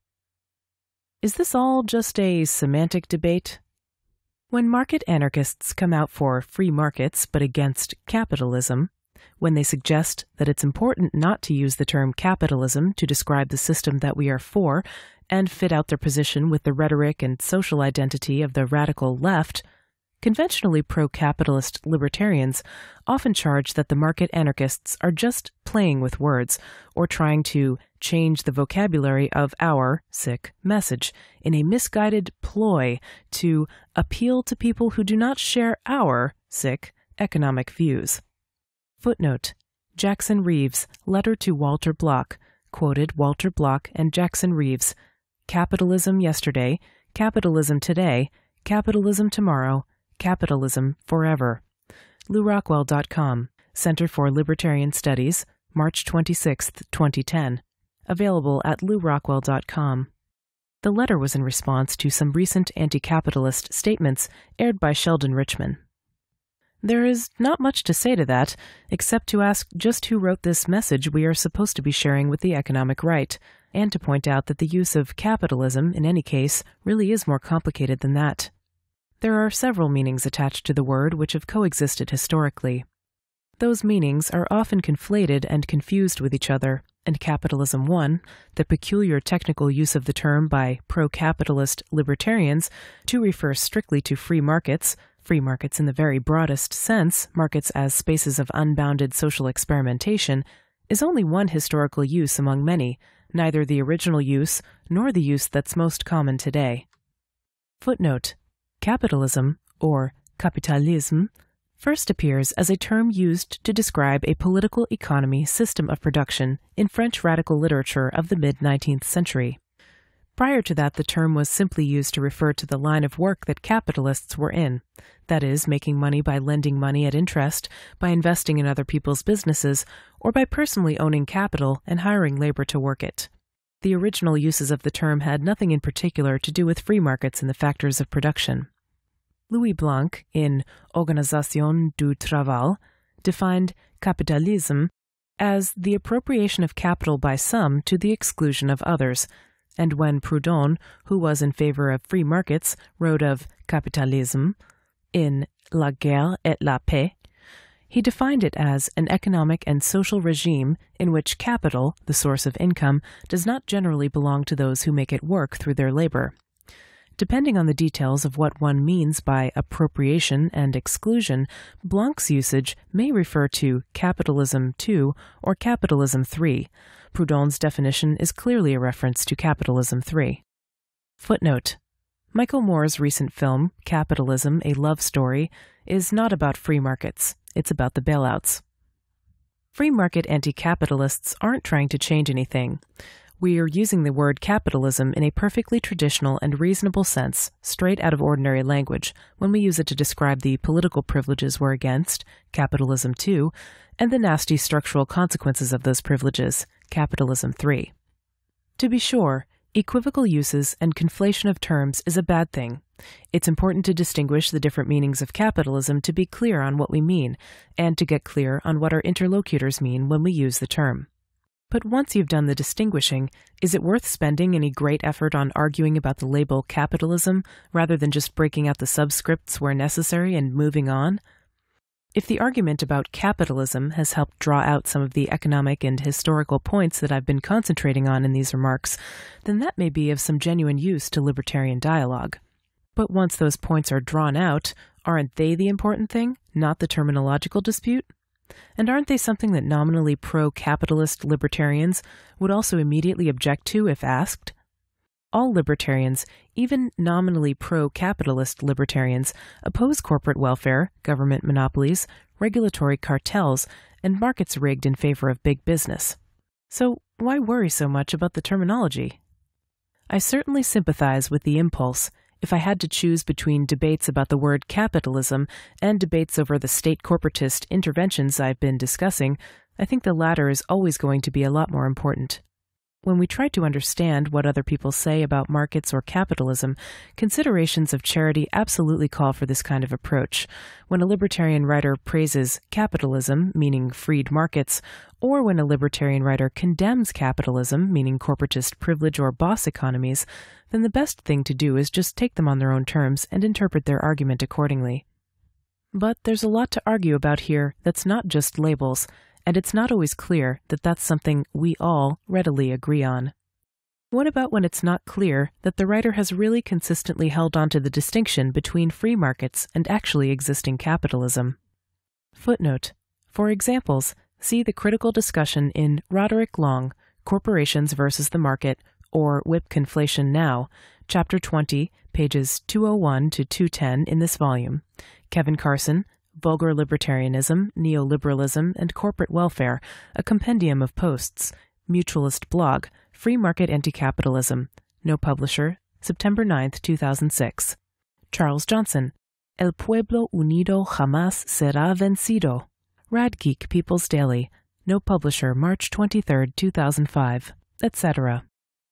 Is this all just a semantic debate? When market anarchists come out for free markets but against capitalism, when they suggest that it's important not to use the term capitalism to describe the system that we are for and fit out their position with the rhetoric and social identity of the radical left, conventionally pro-capitalist libertarians often charge that the market anarchists are just playing with words or trying to change the vocabulary of our message in a misguided ploy to appeal to people who do not share our economic views. Footnote: Jackson Reeves, Letter to Walter Block, quoted Walter Block and Jackson Reeves. Capitalism yesterday, capitalism today, capitalism tomorrow, capitalism forever. LouRockwell.com, Center for Libertarian Studies, March 26, 2010. Available at LouRockwell.com. The letter was in response to some recent anti-capitalist statements aired by Sheldon Richman. There is not much to say to that, except to ask just who wrote this message we are supposed to be sharing with the economic right, and to point out that the use of capitalism, in any case, really is more complicated than that. There are several meanings attached to the word which have coexisted historically. Those meanings are often conflated and confused with each other, and capitalism 1, the peculiar technical use of the term by pro-capitalist libertarians to refer strictly to free markets in the very broadest sense, markets as spaces of unbounded social experimentation, is only one historical use among many, neither the original use nor the use that's most common today. Footnote: Capitalism, or Capitalism, first appears as a term used to describe a political economy system of production in French radical literature of the mid-19th century. Prior to that, the term was simply used to refer to the line of work that capitalists were in, that is, making money by lending money at interest, by investing in other people's businesses, or by personally owning capital and hiring labor to work it. The original uses of the term had nothing in particular to do with free markets and the factors of production. Louis Blanc, in Organisation du Travail, defined capitalism as the appropriation of capital by some to the exclusion of others, and when Proudhon, who was in favor of free markets, wrote of capitalism in La Guerre et la Paix, he defined it as an economic and social regime in which capital, the source of income, does not generally belong to those who make it work through their labor. Depending on the details of what one means by appropriation and exclusion, Blanc's usage may refer to Capitalism 2 or Capitalism 3. Proudhon's definition is clearly a reference to Capitalism 3. Footnote: Michael Moore's recent film, Capitalism, A Love Story, is not about free markets. It's about the bailouts. Free market anti-capitalists aren't trying to change anything. We are using the word capitalism in a perfectly traditional and reasonable sense, straight out of ordinary language, when we use it to describe the political privileges we're against, Capitalism 2, and the nasty structural consequences of those privileges, Capitalism 3. To be sure, equivocal uses and conflation of terms is a bad thing. It's important to distinguish the different meanings of capitalism to be clear on what we mean, and to get clear on what our interlocutors mean when we use the term. But once you've done the distinguishing, is it worth spending any great effort on arguing about the label capitalism rather than just breaking out the subscripts where necessary and moving on? If the argument about capitalism has helped draw out some of the economic and historical points that I've been concentrating on in these remarks, then that may be of some genuine use to libertarian dialogue. But once those points are drawn out, aren't they the important thing, not the terminological dispute? And aren't they something that nominally pro-capitalist libertarians would also immediately object to if asked? All libertarians, even nominally pro-capitalist libertarians, oppose corporate welfare, government monopolies, regulatory cartels, and markets rigged in favor of big business. So why worry so much about the terminology? I certainly sympathize with the impulse. If I had to choose between debates about the word capitalism and debates over the state corporatist interventions I've been discussing, I think the latter is always going to be a lot more important. When we try to understand what other people say about markets or capitalism, considerations of charity absolutely call for this kind of approach. When a libertarian writer praises capitalism, meaning freed markets, or when a libertarian writer condemns capitalism, meaning corporatist privilege or boss economies, then the best thing to do is just take them on their own terms and interpret their argument accordingly. But there's a lot to argue about here that's not just labels, and it's not always clear that that's something we all readily agree on. What about when it's not clear that the writer has really consistently held on to the distinction between free markets and actually existing capitalism? Footnote. For examples, see the critical discussion in Roderick Long, Corporations versus the Market, or Whip Conflation Now, Chapter 20, pages 201 to 210 in this volume. Kevin Carson, Vulgar Libertarianism, Neoliberalism, and Corporate Welfare, a compendium of posts. Mutualist blog, Free Market Anti-Capitalism. No publisher, September 9, 2006. Charles Johnson, El Pueblo Unido Jamás Será Vencido. Radgeek People's Daily. No publisher, March 23, 2005, etc.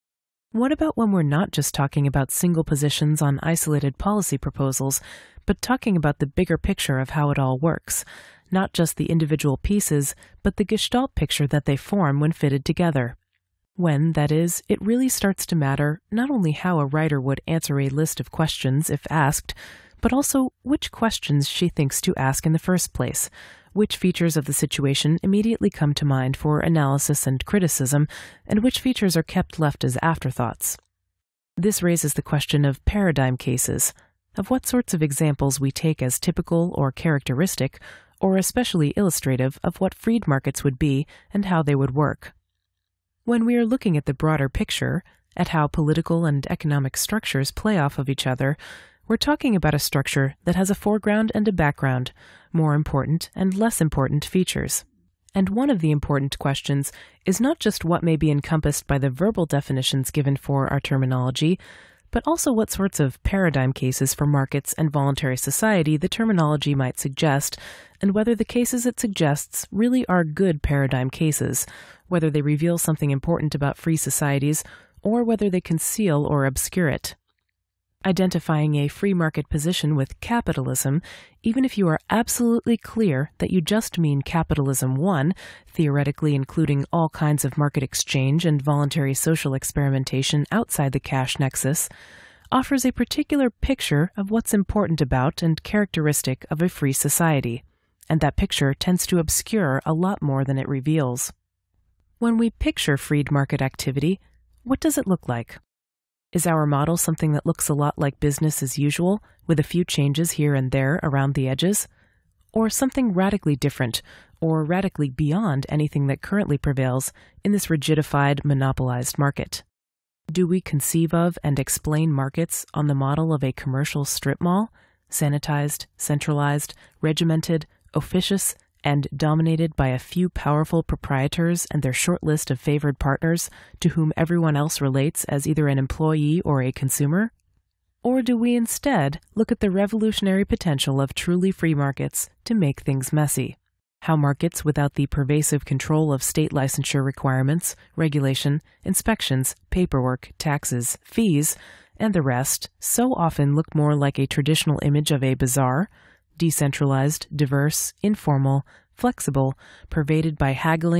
What about when we're not just talking about single positions on isolated policy proposals, but talking about the bigger picture of how it all works, not just the individual pieces, but the gestalt picture that they form when fitted together? When, that is, it really starts to matter not only how a writer would answer a list of questions if asked, but also which questions she thinks to ask in the first place, which features of the situation immediately come to mind for analysis and criticism, and which features are kept left as afterthoughts. This raises the question of paradigm cases, of what sorts of examples we take as typical or characteristic, or especially illustrative of what freed markets would be and how they would work. When we are looking at the broader picture, at how political and economic structures play off of each other, we're talking about a structure that has a foreground and a background, more important and less important features. And one of the important questions is not just what may be encompassed by the verbal definitions given for our terminology, but also what sorts of paradigm cases for markets and voluntary society the terminology might suggest, and whether the cases it suggests really are good paradigm cases, whether they reveal something important about free societies, or whether they conceal or obscure it. Identifying a free market position with capitalism, even if you are absolutely clear that you just mean capitalism 1, theoretically including all kinds of market exchange and voluntary social experimentation outside the cash nexus, offers a particular picture of what's important about and characteristic of a free society, and that picture tends to obscure a lot more than it reveals. When we picture freed market activity, what does it look like? Is our model something that looks a lot like business as usual, with a few changes here and there around the edges? Or something radically different, or radically beyond anything that currently prevails in this rigidified, monopolized market? Do we conceive of and explain markets on the model of a commercial strip mall, sanitized, centralized, regimented, officious, and dominated by a few powerful proprietors and their short list of favored partners to whom everyone else relates as either an employee or a consumer? Or do we instead look at the revolutionary potential of truly free markets to make things messy? How markets without the pervasive control of state licensure requirements, regulation, inspections, paperwork, taxes, fees, and the rest so often look more like a traditional image of a bazaar, decentralized, diverse, informal, flexible, pervaded by haggling,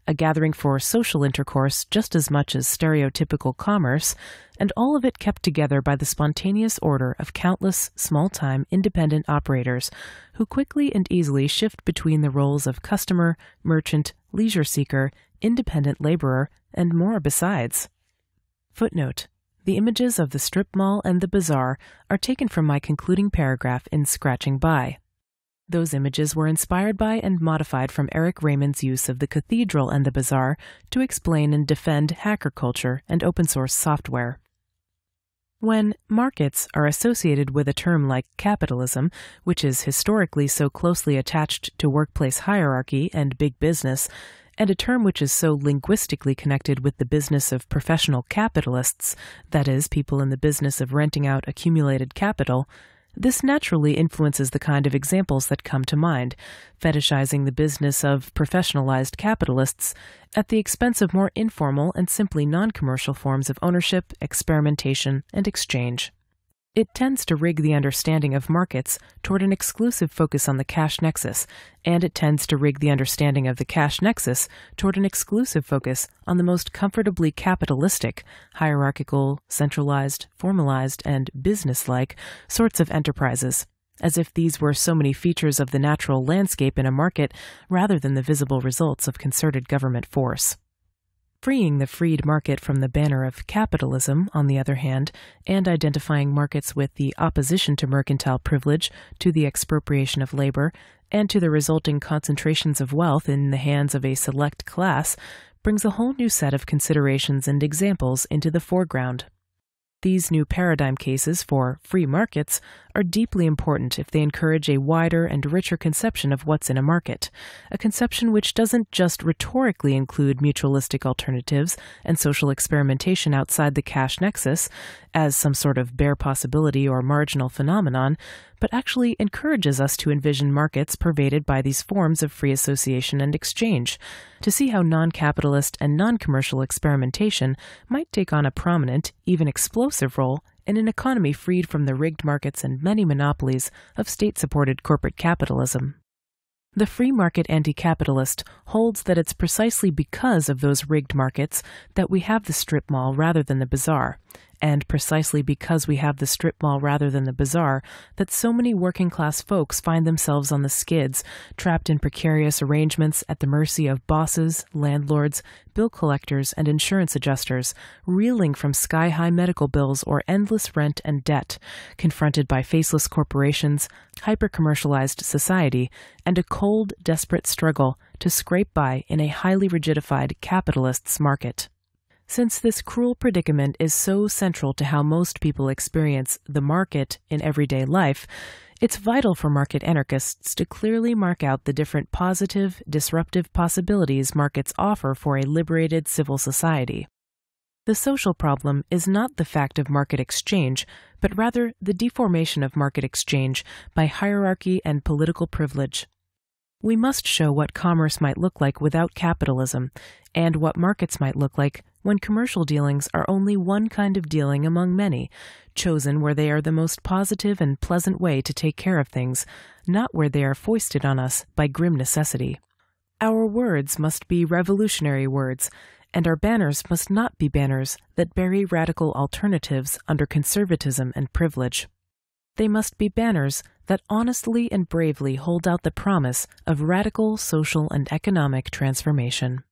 a gathering for social intercourse just as much as stereotypical commerce, and all of it kept together by the spontaneous order of countless small-time independent operators who quickly and easily shift between the roles of customer, merchant, leisure seeker, independent laborer, and more besides. Footnote: the images of the strip mall and the bazaar are taken from my concluding paragraph in Scratching By. Those images were inspired by and modified from Eric Raymond's use of the cathedral and the bazaar to explain and defend hacker culture and open-source software. When markets are associated with a term like capitalism, which is historically so closely attached to workplace hierarchy and big business, and a term which is so linguistically connected with the business of professional capitalists, that is, people in the business of renting out accumulated capital, this naturally influences the kind of examples that come to mind, fetishizing the business of professionalized capitalists at the expense of more informal and simply non-commercial forms of ownership, experimentation, and exchange. It tends to rig the understanding of markets toward an exclusive focus on the cash nexus, and it tends to rig the understanding of the cash nexus toward an exclusive focus on the most comfortably capitalistic, hierarchical, centralized, formalized, and business-like sorts of enterprises, as if these were so many features of the natural landscape in a market rather than the visible results of concerted government force. Freeing the freed market from the banner of capitalism, on the other hand, and identifying markets with the opposition to mercantile privilege, to the expropriation of labor, and to the resulting concentrations of wealth in the hands of a select class, brings a whole new set of considerations and examples into the foreground. These new paradigm cases for free markets are deeply important if they encourage a wider and richer conception of what's in a market, a conception which doesn't just rhetorically include mutualistic alternatives and social experimentation outside the cash nexus as some sort of bare possibility or marginal phenomenon, but actually encourages us to envision markets pervaded by these forms of free association and exchange, to see how non-capitalist and non-commercial experimentation might take on a prominent, even explosive role in an economy freed from the rigged markets and many monopolies of state-supported corporate capitalism. The free market anti-capitalist holds that it's precisely because of those rigged markets that we have the strip mall rather than the bazaar, and precisely because we have the strip mall rather than the bazaar that so many working-class folks find themselves on the skids, trapped in precarious arrangements at the mercy of bosses, landlords, bill collectors, and insurance adjusters, reeling from sky-high medical bills or endless rent and debt, confronted by faceless corporations, hyper-commercialized society, and a cold, desperate struggle to scrape by in a highly rigidified capitalist's market. Since this cruel predicament is so central to how most people experience the market in everyday life, it's vital for market anarchists to clearly mark out the different positive, disruptive possibilities markets offer for a liberated civil society. The social problem is not the fact of market exchange, but rather the deformation of market exchange by hierarchy and political privilege. We must show what commerce might look like without capitalism, and what markets might look like when commercial dealings are only one kind of dealing among many, chosen where they are the most positive and pleasant way to take care of things, not where they are foisted on us by grim necessity. Our words must be revolutionary words, and our banners must not be banners that bury radical alternatives under conservatism and privilege. They must be banners that honestly and bravely hold out the promise of radical social and economic transformation.